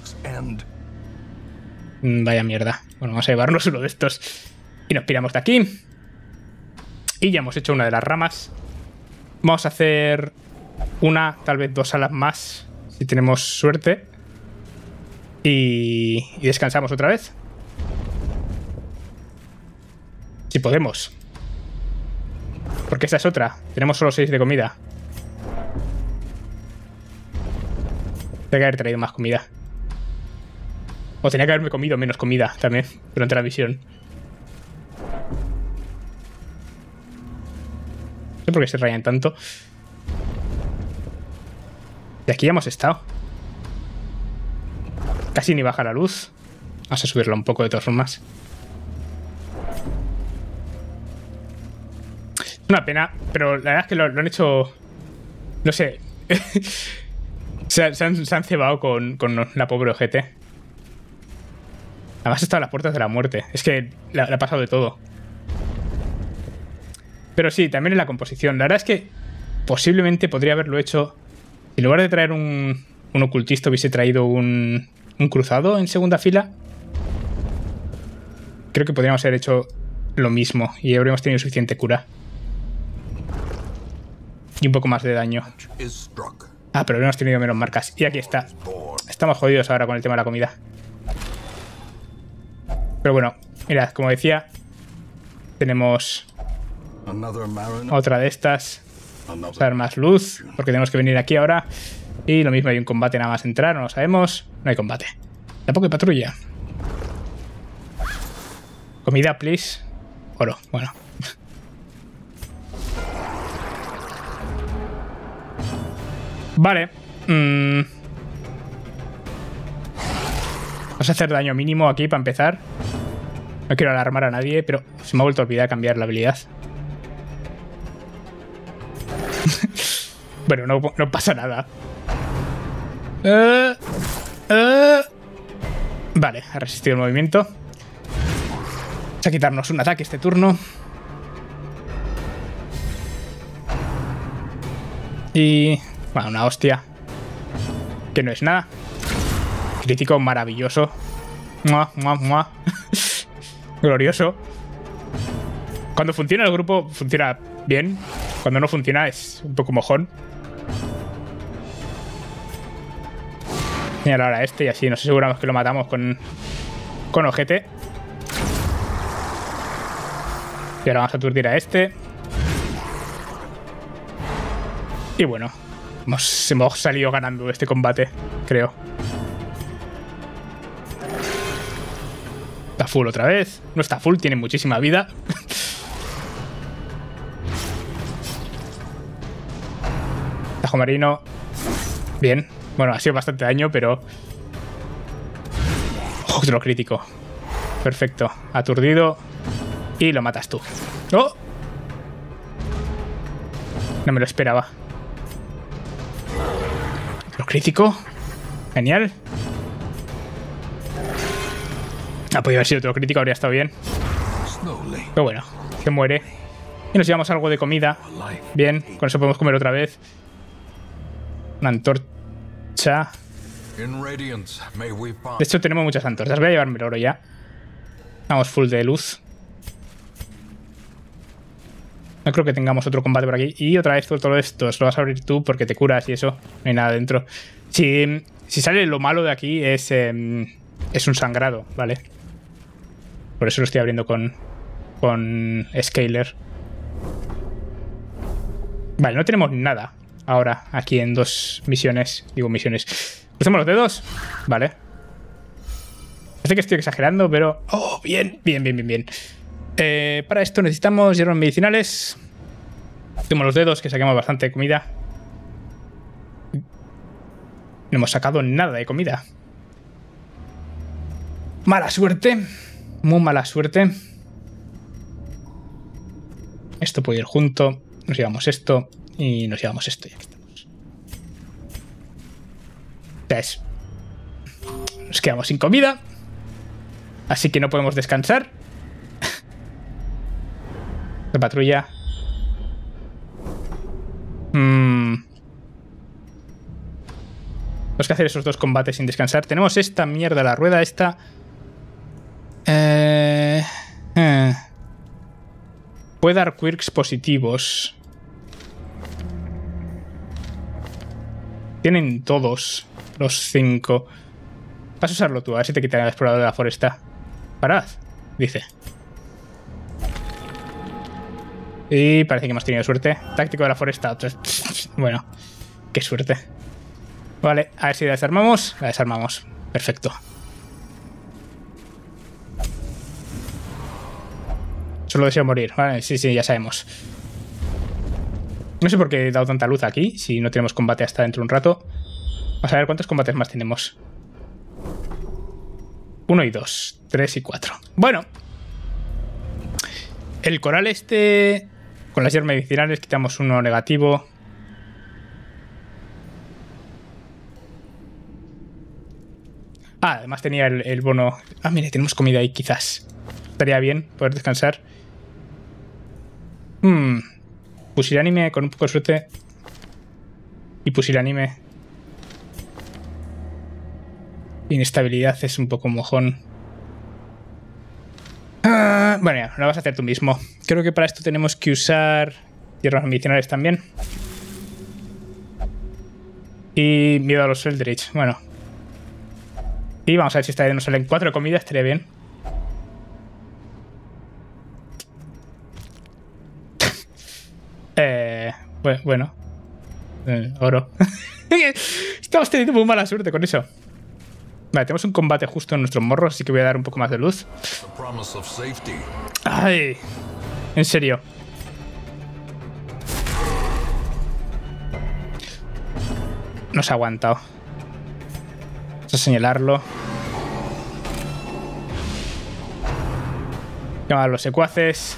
A: Vaya mierda. Bueno, vamos a llevarnos uno de estos. Y nos piramos de aquí. Y ya hemos hecho una de las ramas. Vamos a hacer una, tal vez 2 salas más, si tenemos suerte. Y descansamos otra vez. Si podemos. Porque esa es otra. Tenemos solo 6 de comida. Tenía que haber traído más comida. O tenía que haberme comido menos comida también durante la misión. No sé por qué se rayan tanto. De aquí ya hemos estado. Casi ni baja la luz. Vamos a subirla un poco de todas formas. Una pena, pero la verdad es que lo han hecho... No sé. se han cebado con la pobre ojete. Además está a las puertas de la muerte. Es que le ha pasado de todo. Pero sí, también en la composición. La verdad es que posiblemente podría haberlo hecho... En lugar de traer un ocultista, hubiese traído un cruzado en segunda fila. Creo que podríamos haber hecho lo mismo y habríamos tenido suficiente cura. Y un poco más de daño. Ah, pero habríamos tenido menos marcas. Y aquí está. Estamos jodidos ahora con el tema de la comida. Pero bueno, mirad, como decía, tenemos otra de estas. Vamos a dar más luz, porque tenemos que venir aquí ahora. Y lo mismo, hay un combate nada más entrar, no lo sabemos. No hay combate. Tampoco hay patrulla. Comida, please. Oro, bueno. Vale. Vamos a hacer daño mínimo aquí para empezar. No quiero alarmar a nadie, pero se me ha vuelto a olvidar cambiar la habilidad. Bueno, no pasa nada. Vale, ha resistido el movimiento. Vamos a quitarnos un ataque este turno. Y... Bueno, una hostia. Que no es nada. Crítico maravilloso. ¡Mua, mua, mua! Glorioso. Cuando funciona el grupo, funciona bien. Cuando no funciona, es un poco mojón. Señalar a este y así nos aseguramos que lo matamos con ojete. Y ahora vamos a aturdir a este. Y bueno, hemos salido ganando este combate, creo. Está full otra vez. No está full, tiene muchísima vida. Tajo marino. Bien. Bueno, ha sido bastante daño, pero... Otro crítico. Perfecto. Aturdido. Y lo matas tú. ¡Oh! No me lo esperaba. Otro crítico. Genial. Ha podido haber sido otro crítico, habría estado bien. Pero bueno, se muere. Y nos llevamos algo de comida. Bien, con eso podemos comer otra vez. Una antorcha. De hecho, tenemos muchas antorchas. Voy a llevarme el oro ya. Vamos full de luz. No creo que tengamos otro combate por aquí. Y otra vez todo esto. Lo vas a abrir tú porque te curas y eso. No hay nada dentro. Si sale lo malo de aquí es un sangrado, ¿vale? Por eso lo estoy abriendo con con Scaler. Vale, no tenemos nada ahora aquí en 2 misiones. Digo misiones. Crucemos los dedos. Vale. Parece que estoy exagerando, pero... ¡Oh, bien! Bien, bien, bien, bien. Para esto necesitamos hierbas medicinales. Tenemos los dedos, que saquemos bastante comida. No hemos sacado nada de comida. Mala suerte. Muy mala suerte. Esto puede ir junto. Nos llevamos esto. Y nos llevamos esto. Y aquí estamos. Entonces, nos quedamos sin comida. Así que no podemos descansar. La patrulla. Tenemos que hacer esos 2 combates sin descansar. Tenemos esta mierda, la rueda esta. Puede dar quirks positivos. Tienen todos los 5. Vas a usarlo tú, a ver si te quitan el explorador de la foresta. Parad, dice. Y parece que hemos tenido suerte. Táctico de la foresta. Bueno, qué suerte. Vale, a ver si la desarmamos. La desarmamos. Perfecto. Solo deseo morir. Vale, sí, sí, ya sabemos. No sé por qué he dado tanta luz aquí, si no tenemos combate hasta dentro de un rato. Vamos a ver cuántos combates más tenemos. 1 y 2, 3 y 4. Bueno. El coral este... Con las hierbas medicinales quitamos 1 negativo. Ah, además tenía el bono. Ah, mire, tenemos comida ahí, quizás. Estaría bien poder descansar. Pusilánime con un poco de suerte. Y pusilánime. Inestabilidad es un poco mojón. Bueno, ya, lo vas a hacer tú mismo. Creo que para esto tenemos que usar hierbas medicinales también. Y miedo a los Eldritch. Bueno. Y vamos a ver si esta vez nos salen 4 comidas, estaría bien. Bueno. Oro. Estamos teniendo muy mala suerte con eso. Vale, tenemos un combate justo en nuestros morros, así que voy a dar un poco más de luz. Ay, en serio. No se ha aguantado. Vamos a señalarlo. Llamar a los secuaces.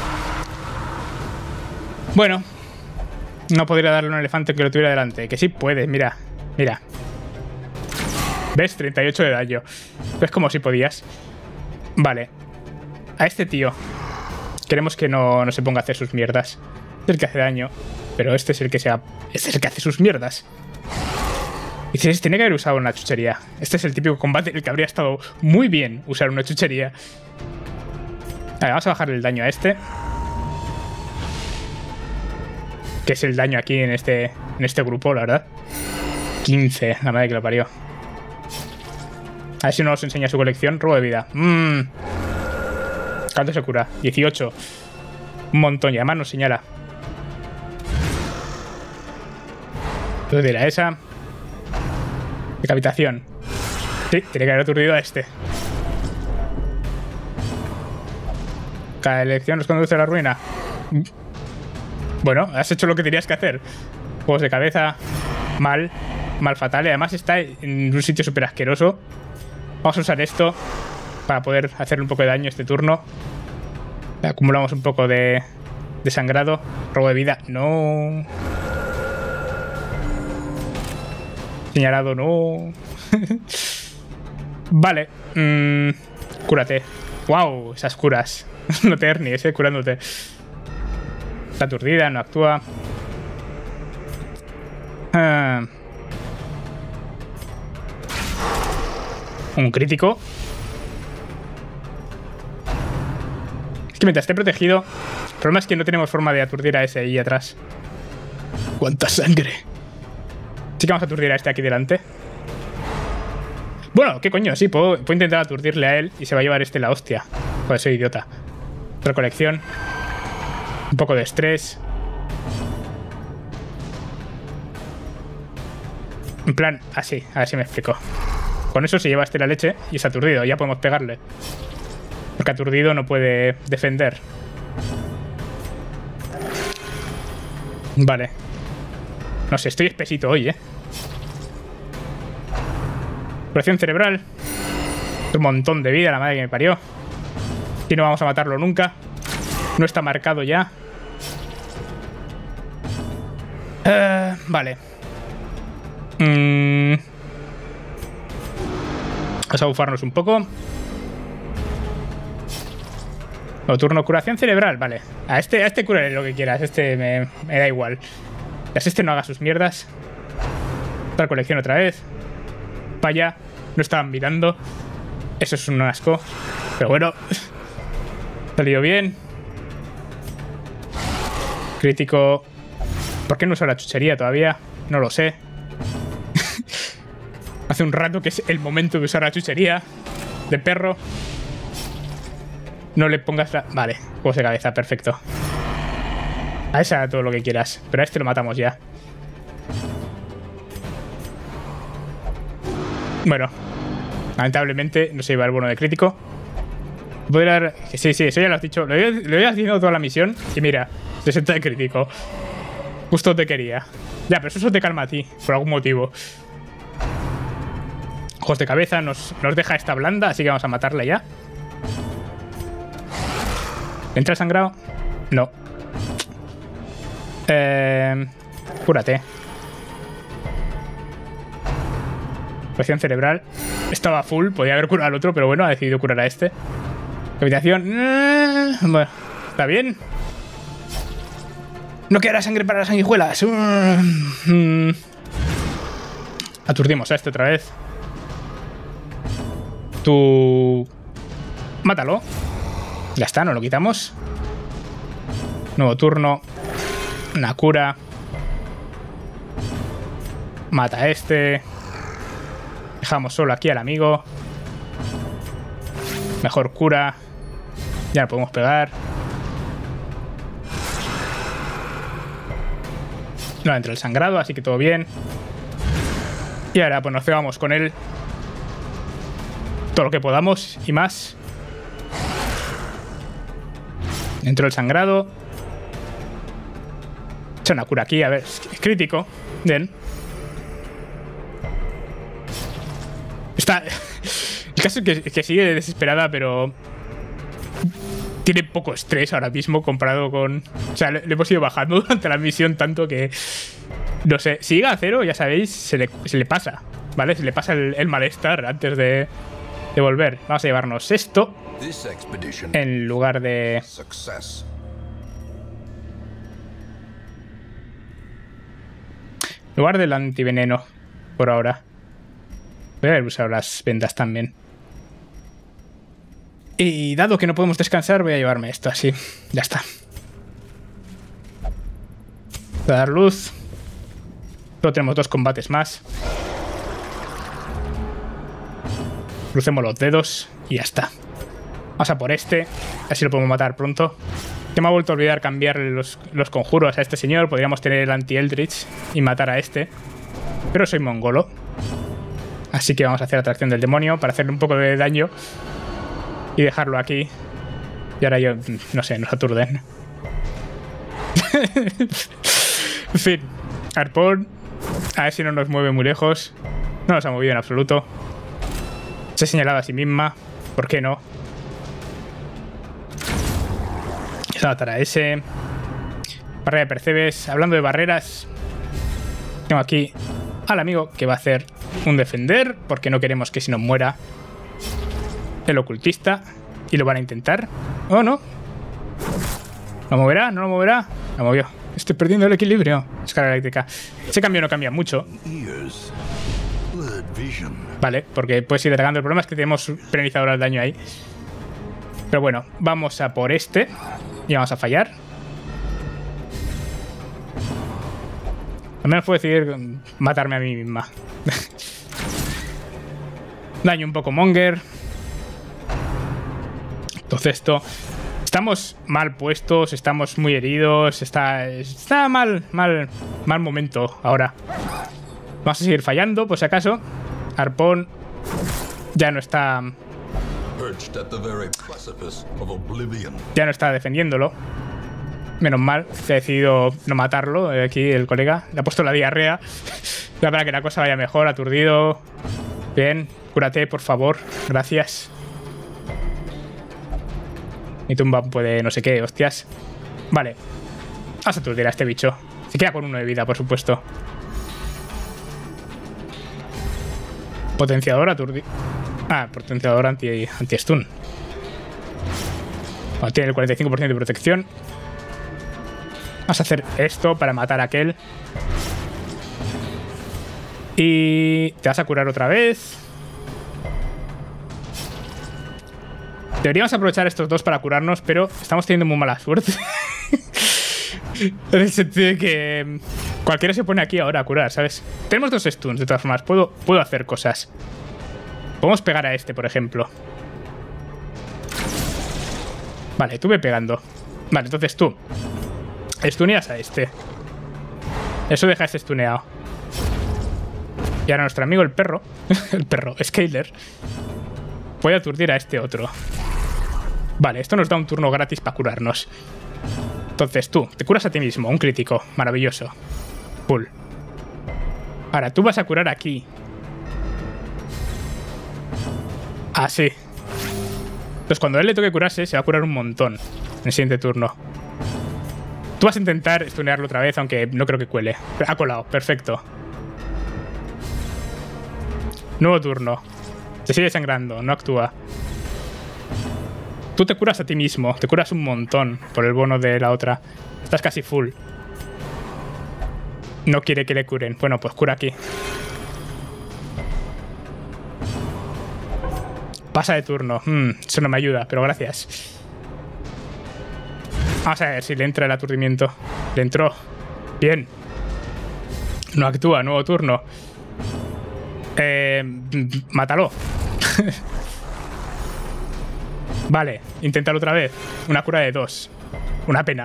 A: Bueno. No podría darle a un elefante que lo tuviera delante. Que sí puede, mira. Mira. ¿Ves? 38 de daño. ¿Ves como si podías? Vale. A este tío queremos que no se ponga a hacer sus mierdas. Es el que hace daño. Pero este es el que este es el que hace sus mierdas. Y dices, tiene que haber usado una chuchería. Este es el típico combate en el que habría estado muy bien usar una chuchería. Vale, vamos a bajarle el daño a este. Que es el daño aquí en este grupo, la verdad. 15, la madre que lo parió. A ver si nos enseña su colección. Robo de vida. ¿Cuánto se cura? 18. Un montón. Y además nos señala. Entonces era esa. Decapitación. Sí, tiene que haber aturdido a este. Cada elección nos conduce a la ruina. Bueno, has hecho lo que tenías que hacer. Juegos de cabeza. Mal. Mal fatal. Y además está en un sitio súper asqueroso. Vamos a usar esto para poder hacerle un poco de daño este turno. Acumulamos un poco de sangrado. Robo de vida. No. Señalado. No. Vale. Cúrate. Wow, esas curas. No te hernies, curándote. Está aturdida, no actúa. Un crítico. Es que mientras esté protegido, el problema es que no tenemos forma de aturdir a ese ahí atrás. ¡Cuánta sangre! Sí que vamos a aturdir a este aquí delante. Bueno, ¿qué coño? Sí, puedo intentar aturdirle a él y se va a llevar este la hostia. Joder, soy idiota. Recolección. Un poco de estrés. En plan, así, a ver si me explico. Con eso se lleva la leche y es aturdido. Ya podemos pegarle. Porque aturdido no puede defender. Vale. No sé, estoy espesito hoy, ¿eh? Curación cerebral. Un montón de vida, la madre que me parió. Y no vamos a matarlo nunca. No está marcado ya. Vale. Vamos a bufarnos un poco. Turno, curación cerebral, vale. A este curaré lo que quieras. Este me da igual. Este no haga sus mierdas. Otra colección otra vez. Vaya, no estaban mirando. Eso es un asco. Pero bueno. Salió bien. Crítico. ¿Por qué no usa la chuchería todavía? No lo sé. Hace un rato que es el momento de usar la chuchería. De perro. No le pongas la... Vale, juegos de cabeza, perfecto. A esa todo lo que quieras. Pero a este lo matamos ya. Bueno. Lamentablemente no se lleva el bono de crítico. Podría dar... Sí, eso ya lo has dicho. Lo he haciendo toda la misión. Y mira, 60 de crítico. Justo te quería. Ya, pero eso te calma a ti. Por algún motivo. Ojos de cabeza nos deja esta blanda. Así que vamos a matarla ya. ¿Entra el sangrado? No. Cúrate. Presión cerebral. Estaba full. Podía haber curado al otro, pero bueno, ha decidido curar a este. Habitación. Bueno, está bien. No quedará sangre para las sanguijuelas. Aturdimos a este otra vez. Tú... Mátalo. Ya está, nos lo quitamos. Nuevo turno. Una cura. Mata a este. Dejamos solo aquí al amigo. Mejor cura. Ya no podemos pegar. No entra el sangrado, así que todo bien. Y ahora pues nos cebamos con él. Todo lo que podamos y más. Entró el sangrado. Echa una cura aquí, a ver. Es crítico. Bien. Está... El caso es que sigue desesperada, pero... Tiene poco estrés ahora mismo comparado con... O sea, le hemos ido bajando durante la misión tanto que... No sé, si llega a cero, ya sabéis, se le pasa, ¿vale? Se le pasa el malestar antes de volver. Vamos a llevarnos esto en lugar de... En lugar del antiveneno, por ahora. Voy a haber usado las vendas también. Y dado que no podemos descansar, voy a llevarme esto así. Ya está. Voy a dar luz. Solo tenemos 2 combates más. Crucemos los dedos y ya está. Vamos a por este. Así lo podemos matar pronto. Que me ha vuelto a olvidar cambiarle los conjuros a este señor. Podríamos tener el anti-Eldritch y matar a este. Pero soy mongolo. Así que vamos a hacer atracción del demonio para hacerle un poco de daño. Y dejarlo aquí. Y ahora yo, no sé, nos aturden. En fin. Arpón. A ver si no nos mueve muy lejos. No nos ha movido en absoluto. Se ha señalado a sí misma. ¿Por qué no? Vamos a matar a ese. Barrera de percebes. Hablando de barreras, tengo aquí al amigo que va a hacer un defender. Porque no queremos que se nos muera el ocultista. Y lo van a intentar. ¿O no? ¿Lo moverá? ¿No lo moverá? Lo movió. Estoy perdiendo el equilibrio. Escala eléctrica. Ese cambio no cambia mucho. Vale, porque puedes ir atacando. El problema es que tenemos penalizador al daño ahí. Pero bueno, vamos a por este. Y vamos a fallar. Al menos puedo decidir matarme a mí misma. Daño un poco monger. Entonces esto... Estamos mal puestos, estamos muy heridos, está mal momento ahora. Vamos a seguir fallando, por si acaso. Arpón ya no está... Ya no está defendiéndolo. Menos mal, se ha decidido no matarlo. Aquí el colega le ha puesto la diarrea. Para que la cosa vaya mejor, aturdido. Bien, cúrate, por favor. Gracias. Mi tumba puede no sé qué, hostias. Vale. Vamos a aturdir a este bicho. Se queda con 1 de vida, por supuesto. Potenciador aturdido. Ah, potenciador anti-stun. Bueno, tiene el 45% de protección. Vamos a hacer esto para matar a aquel. Y te vas a curar otra vez. Deberíamos aprovechar estos dos para curarnos, pero estamos teniendo muy mala suerte. En el sentido de que cualquiera se pone aquí ahora a curar, ¿sabes? Tenemos 2 stuns, de todas formas. Puedo hacer cosas. Podemos pegar a este, por ejemplo. Vale, tú ve pegando. Vale, entonces tú stuneas a este. Eso deja a este stuneado. Y ahora nuestro amigo el perro el perro, Scaler, puede aturdir a este otro. Vale, esto nos da un turno gratis para curarnos. Entonces tú, te curas a ti mismo, un crítico, maravilloso. Cool. Ahora, tú vas a curar aquí. Así. Entonces cuando a él le toque curarse, se va a curar un montón en el siguiente turno. Tú vas a intentar stunearlo otra vez, aunque no creo que cuele. Ha colado, perfecto. Nuevo turno. Se sigue sangrando, no actúa. Tú te curas a ti mismo, te curas un montón por el bono de la otra. Estás casi full. No quiere que le curen. Bueno, pues cura aquí. Pasa de turno. Eso no me ayuda, pero gracias. Vamos a ver si le entra el aturdimiento. Le entró. Bien. No actúa, nuevo turno. Mátalo. Vale, inténtalo otra vez. Una cura de 2. Una pena.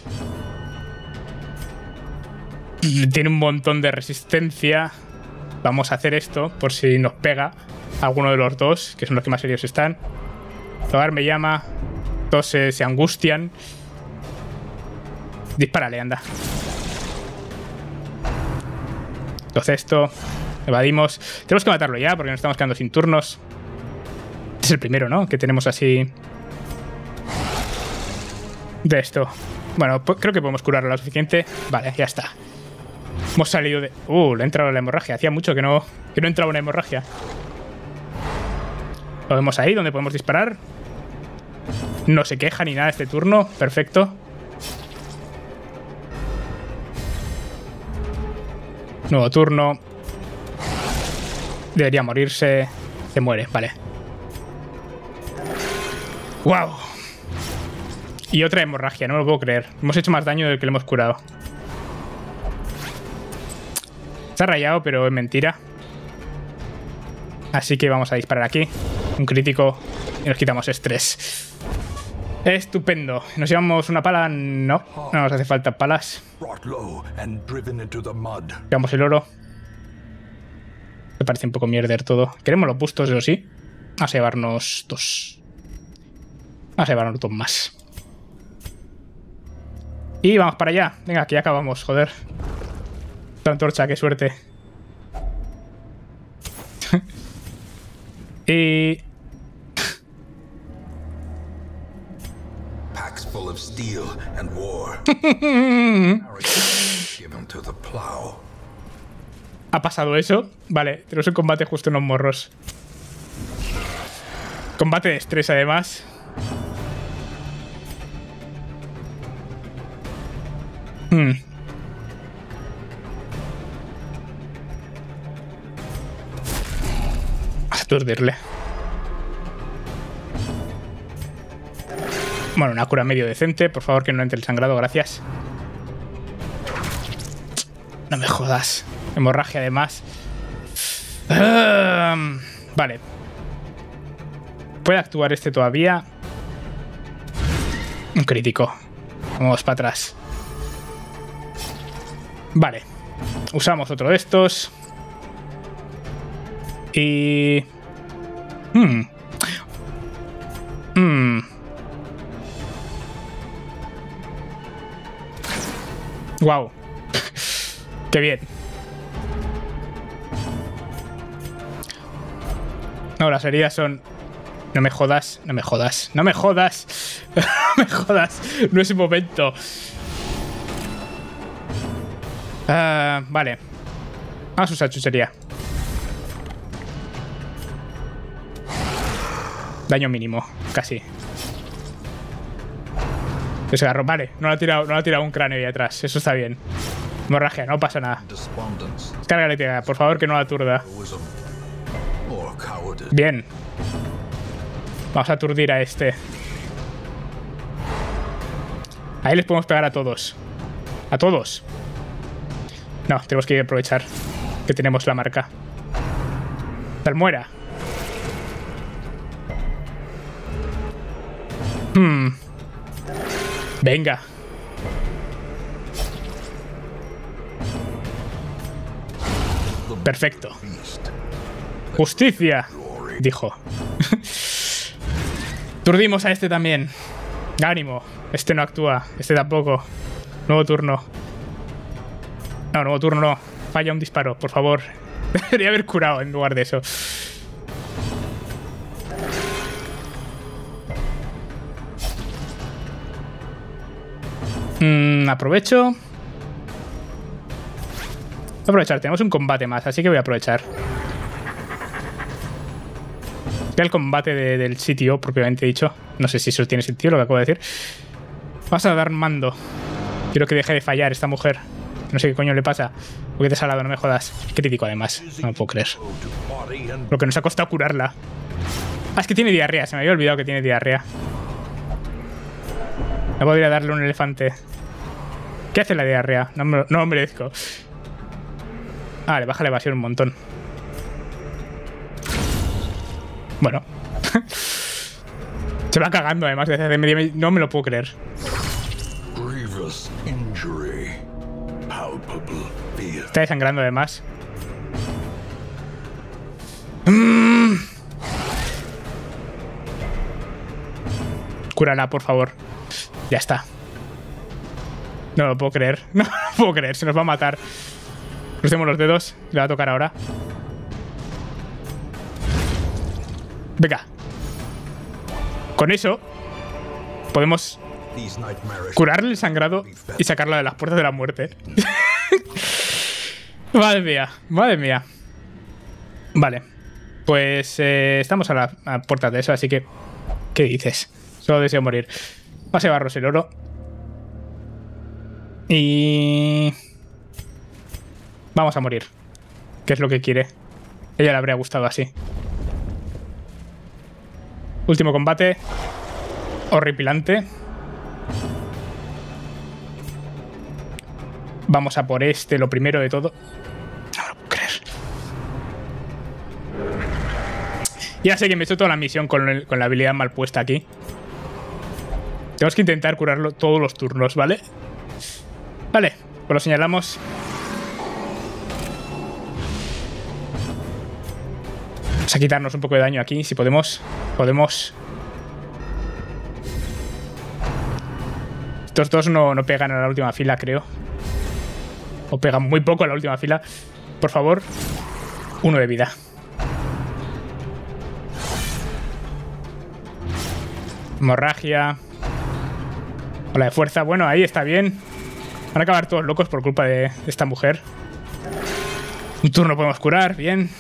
A: Tiene un montón de resistencia. Vamos a hacer esto por si nos pega alguno de los dos, que son los que más serios están. Togar me llama. Todos se angustian. Dispárale, anda. Entonces esto. Evadimos. Tenemos que matarlo ya porque nos estamos quedando sin turnos. Es el primero, ¿no? Que tenemos así. De esto. Bueno, creo que podemos curarlo lo suficiente. Vale, ya está. Hemos salido de... le ha entrado la hemorragia. Hacía mucho que no entraba una hemorragia. Lo vemos ahí, donde podemos disparar. No se queja ni nada este turno. Perfecto. Nuevo turno. Debería morirse. Se muere, vale. ¡Wow! Y otra hemorragia, no me lo puedo creer. Hemos hecho más daño del que le hemos curado. Se ha rayado, pero es mentira. Así que vamos a disparar aquí. Un crítico y nos quitamos estrés. Estupendo. ¿Nos llevamos una pala? No, no nos hace falta palas. Llevamos el oro. Me parece un poco mierder todo. Queremos los bustos, eso sí. Vamos a llevarnos 2. Vamos a llevarnos 2 más. Y vamos para allá. Venga, que ya acabamos, joder. La antorcha, qué suerte. Y...
B: Packs full of steel and war. Given to the plow.
A: ¿Ha pasado eso? Vale, tenemos un combate justo en los morros. Combate de estrés, además. Vamos a aturdirle. Bueno, una cura medio decente. Por favor, que no entre el sangrado, gracias. No me jodas. Hemorragia, además. Vale. Puede actuar este todavía. Un crítico. Vamos para atrás. Vale. Usamos otro de estos. Y... Wow. Qué bien. No, las heridas son... No me jodas, no me jodas, no me jodas. No me jodas. No es el momento. Vale. Vamos a usar chuchería. Daño mínimo, casi. Desgarro, vale. No le ha tirado un cráneo ahí atrás. Eso está bien. Hemorragia, no pasa nada. Descarga eléctrica, por favor, que no la aturda. Bien. Vamos a aturdir a este. Ahí les podemos pegar a todos. A todos. No, tenemos que aprovechar que tenemos la marca. Salmuera. Venga. Perfecto. Justicia, dijo. Turdimos a este también. Ánimo. Este no actúa. Este tampoco. Nuevo turno. No, nuevo turno no. Falla un disparo, por favor. Debería haber curado en lugar de eso. Aprovecho. Voy a aprovechar. Tenemos un combate más, así que voy a aprovechar. El combate del sitio, propiamente dicho. No sé si eso tiene sentido lo que acabo de decir. Vas a dar mando. Quiero que deje de fallar esta mujer. No sé qué coño le pasa. ¿Por qué te has salado? No me jodas. Crítico además. No me puedo creer. Lo que nos ha costado curarla. Ah, es que tiene diarrea. Se me había olvidado que tiene diarrea. No podría darle un elefante. ¿Qué hace la diarrea? No me merezco. Ah, le baja la evasión un montón. Bueno. Se va cagando además. No me lo puedo creer. Está desangrando además. Cúrala, por favor. Ya está. No lo puedo creer. No lo puedo creer. Se nos va a matar. Crucemos los dedos. Le va a tocar ahora. Venga. Con eso podemos curarle el sangrado y sacarla de las puertas de la muerte. Madre mía. Madre mía. Vale. Pues estamos a la puerta de eso, así que... ¿Qué dices? Solo deseo morir. Va a llevarnos el oro. Y... vamos a morir. ¿Qué es lo que quiere? A ella le habría gustado así. Último combate. Horripilante. Vamos a por este, lo primero de todo. No lo puedo creer. Ya sé que me he hecho toda la misión con la habilidad mal puesta aquí. Tenemos que intentar curarlo todos los turnos, ¿vale? Vale, pues lo señalamos. Vamos a quitarnos un poco de daño aquí, si podemos. Estos dos no pegan a la última fila, creo. O pegan muy poco a la última fila. Por favor, 1 de vida. Hemorragia. Ola de fuerza. Bueno, ahí está bien. Van a acabar todos locos por culpa de esta mujer. Un turno podemos curar, bien.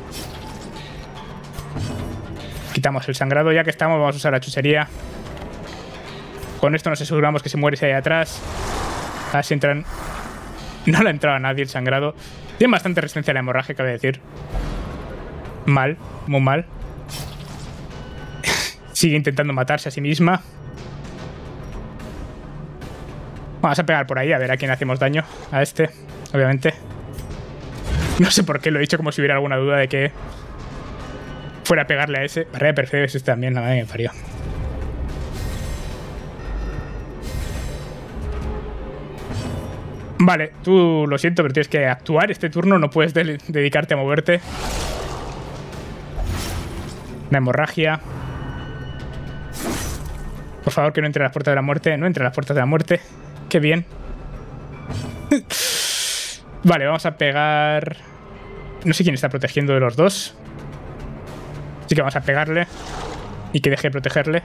A: Quitamos el sangrado, ya que estamos, vamos a usar la chuchería. Con esto nos aseguramos que se muere ese ahí atrás. A ver si entran. No le ha entrado a nadie el sangrado. Tiene bastante resistencia a la hemorragia, cabe decir. Mal, muy mal. Sigue intentando matarse a sí misma. Vamos a pegar por ahí, a ver a quién hacemos daño. A este, obviamente. No sé por qué lo he dicho, como si hubiera alguna duda de que fuera a pegarle a ese. Barrera perfecta es este también, la madre que me parió. Vale, tú lo siento, pero tienes que actuar este turno. No puedes dedicarte a moverte. Una hemorragia. Por favor, que no entre a las puertas de la muerte. No entre a las puertas de la muerte. Qué bien. Vale, vamos a pegar... No sé quién está protegiendo de los dos. Así que vamos a pegarle. Y que deje de protegerle.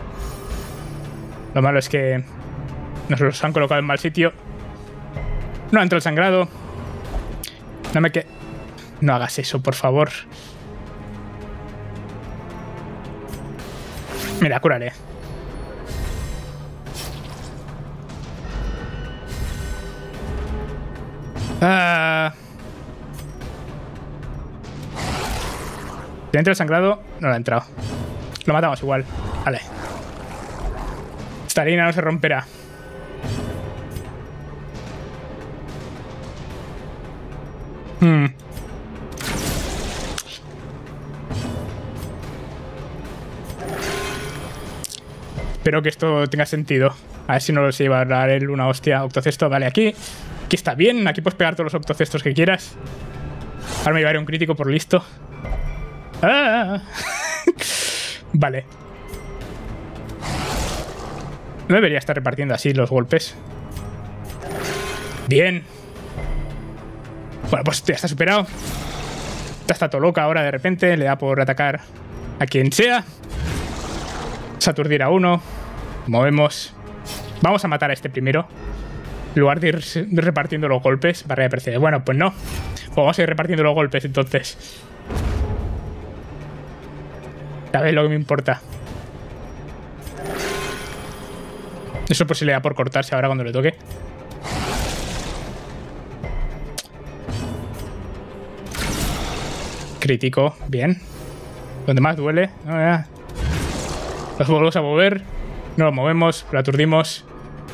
A: Lo malo es que nos los han colocado en mal sitio. No entra el sangrado. No me que... No hagas eso, por favor. Mira, cúrale. ¿Le entra el sangrado? No le ha entrado. Lo matamos igual. Vale. Esta harina no se romperá. Espero que esto tenga sentido. A ver si no se lleva a dar él una hostia. Octocesto, vale, aquí está bien. Aquí puedes pegar todos los octocestos que quieras. Ahora me llevaré un crítico por listo. ¡Ah! Vale. No debería estar repartiendo así los golpes. Bien. Bueno, pues ya está superado. Está todo loca ahora de repente. Le da por atacar a quien sea. Aturdir a uno. Movemos. Vamos a matar a este primero. En lugar de ir repartiendo los golpes. Barrera de precedente. Bueno, pues no. Pues vamos a ir repartiendo los golpes entonces. ¿Sabes lo que me importa? Eso pues se le da por cortarse ahora cuando le toque. Crítico. Bien. Donde más duele. Los volvemos a mover. No lo movemos, lo aturdimos.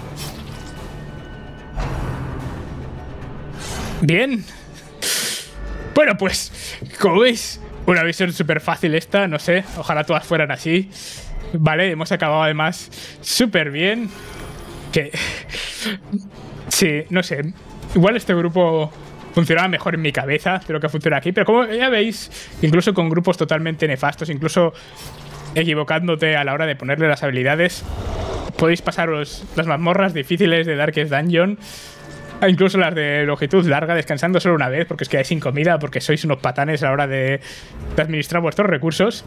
A: Bien. Bueno, pues, como veis, una visión súper fácil esta. No sé, ojalá todas fueran así. Vale, hemos acabado además súper bien. Que... Sí, no sé. Igual este grupo funcionaba mejor en mi cabeza de lo que funciona aquí. Pero como ya veis, incluso con grupos totalmente nefastos, incluso... equivocándote a la hora de ponerle las habilidades, podéis pasaros las mazmorras difíciles de Darkest Dungeon, incluso las de longitud larga, descansando solo una vez, porque os quedáis sin comida, porque sois unos patanes a la hora de administrar vuestros recursos.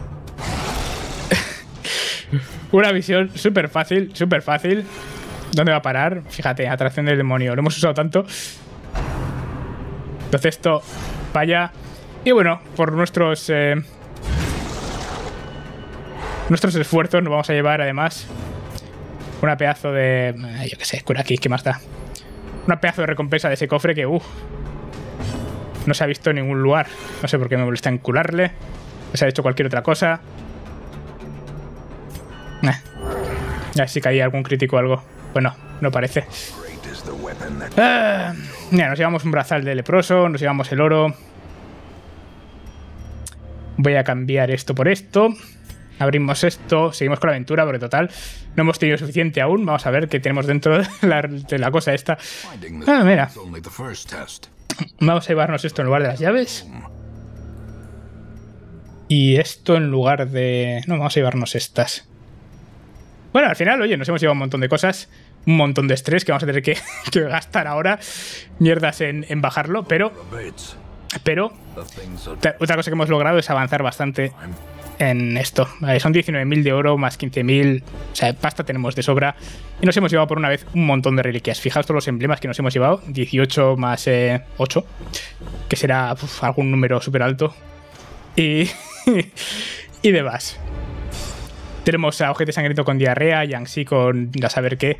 A: Una visión súper fácil, súper fácil. ¿Dónde va a parar? Fíjate, atracción del demonio. Lo hemos usado tanto. Entonces esto vaya. Y bueno, por nuestros esfuerzos nos vamos a llevar además una pedazo de... yo qué sé, cura aquí, ¿qué más da? Una pedazo de recompensa de ese cofre que, no se ha visto en ningún lugar. No sé por qué me molesta en curarle. No se ha hecho cualquier otra cosa. A ver si caía algún crítico o algo. Pues no parece. Mira, nos llevamos un brazal de leproso, nos llevamos el oro. Voy a cambiar esto por esto. Abrimos esto, seguimos con la aventura, porque total, no hemos tenido suficiente aún. Vamos a ver qué tenemos dentro de la cosa esta. Mira. Vamos a llevarnos esto en lugar de las llaves. Y esto en lugar de... No, vamos a llevarnos estas. Bueno, al final, oye, nos hemos llevado un montón de cosas. Un montón de estrés que vamos a tener que gastar ahora. Mierdas en bajarlo, pero... Otra cosa que hemos logrado es avanzar bastante en esto. Son 19.000 de oro más 15.000. O sea, pasta tenemos de sobra. Y nos hemos llevado por una vez un montón de reliquias. Fijaos todos los emblemas que nos hemos llevado. 18 más 8. Que será algún número súper alto. Y demás. Tenemos a Ojete Sangriento con diarrea. Yangtze con a saber qué.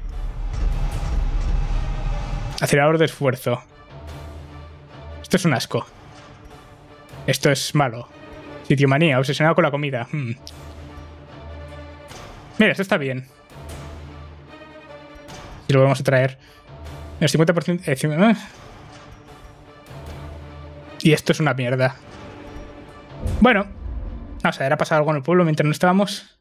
A: Acelerador de esfuerzo. Esto es un asco. Esto es malo. Sitio manía, obsesionado con la comida. Mira, esto está bien. Y lo vamos a traer. El 50%... Y esto es una mierda. Bueno. Vamos a ver, ¿ha pasado algo en el pueblo mientras no estábamos?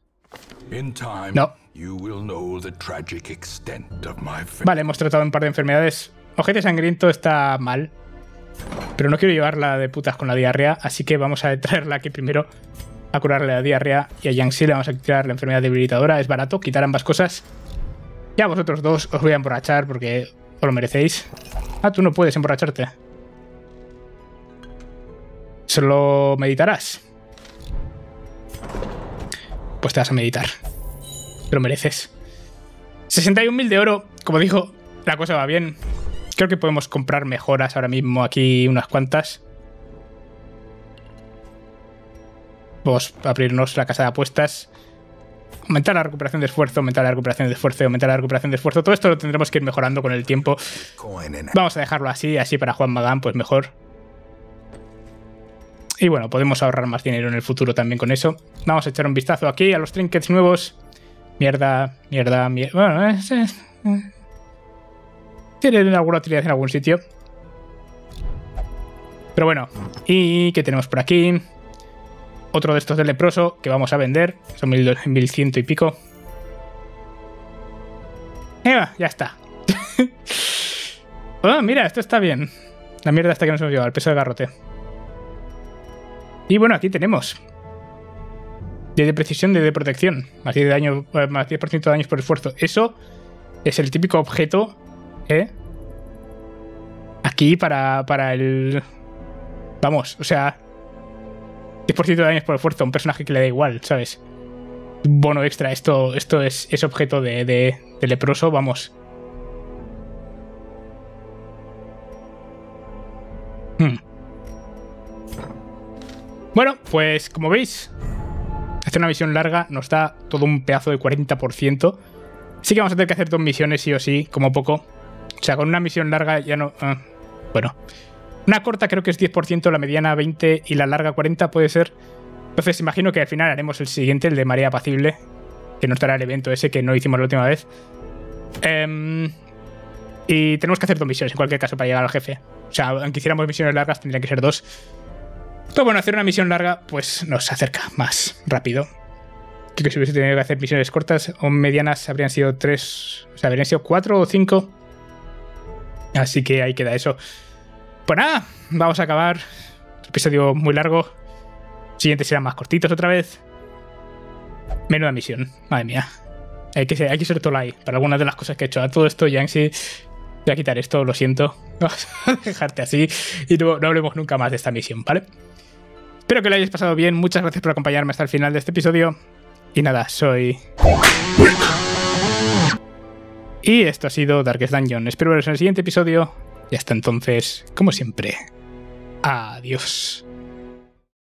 A: No. Vale, hemos tratado un par de enfermedades Ojete sangriento está mal. Pero no quiero llevarla de putas con la diarrea, así que vamos a traerla aquí primero a curarle la diarrea. Y a Yang-Si le vamos a quitar la enfermedad debilitadora. Es barato quitar ambas cosas. Y a vosotros dos os voy a emborrachar porque os lo merecéis. Ah, tú no puedes emborracharte. Solo meditarás. Pues te vas a meditar. Te lo mereces. 61.000 de oro. Como dijo, la cosa va bien. Creo que podemos comprar mejoras ahora mismo aquí, unas cuantas. Vamos a abrirnos la casa de apuestas. Aumentar la recuperación de esfuerzo, aumentar la recuperación de esfuerzo, aumentar la recuperación de esfuerzo. Todo esto lo tendremos que ir mejorando con el tiempo. Vamos a dejarlo así, así para Juan Magán, pues mejor. Y bueno, podemos ahorrar más dinero en el futuro también con eso. Vamos a echar un vistazo aquí a los trinkets nuevos. Mierda, mierda, mierda. Bueno, tienen alguna utilidad en algún sitio. Pero bueno, ¿y qué tenemos por aquí? Otro de estos de leproso que vamos a vender. Son 1100 y pico. Ya está. Oh, mira, esto está bien. La mierda esta que nos hemos llevado, el peso de garrote. Y bueno, aquí tenemos. De precisión, de protección. Más 10%, de daño, más 10% de daños por esfuerzo. Eso es el típico objeto. Aquí para el... Vamos, o sea... 10% de daños por esfuerzo a un personaje que le da igual, ¿sabes? Un bono extra. Esto es objeto de leproso, vamos. Bueno, pues como veis, hacer una misión larga nos da todo un pedazo de 40%. Sí que vamos a tener que hacer 2 misiones sí o sí, como poco. O sea, con una misión larga ya no... bueno... Una corta creo que es 10%, la mediana 20% y la larga 40% puede ser. Entonces imagino que al final haremos el siguiente, el de Marea Apacible, que nos dará el evento ese que no hicimos la última vez. Y tenemos que hacer 2 misiones en cualquier caso para llegar al jefe. O sea, aunque hiciéramos misiones largas tendrían que ser 2. Pero bueno, hacer una misión larga pues nos acerca más rápido. Creo que si hubiese tenido que hacer misiones cortas o medianas habrían sido 3... O sea, habrían sido 4 o 5. Así que ahí queda eso. Pues nada, vamos a acabar. Episodio muy largo. Siguientes serán más cortitos otra vez. Menuda misión, madre mía. Hay que ser Tolai para algunas de las cosas que he hecho. A todo esto, Yang-Si, voy a quitar esto, lo siento. Vamos a dejarte así y no hablemos nunca más de esta misión, ¿vale? Espero que lo hayáis pasado bien. Muchas gracias por acompañarme hasta el final de este episodio. Y nada, soy... Y esto ha sido Darkest Dungeon. Espero veros en el siguiente episodio. Y hasta entonces, como siempre, adiós.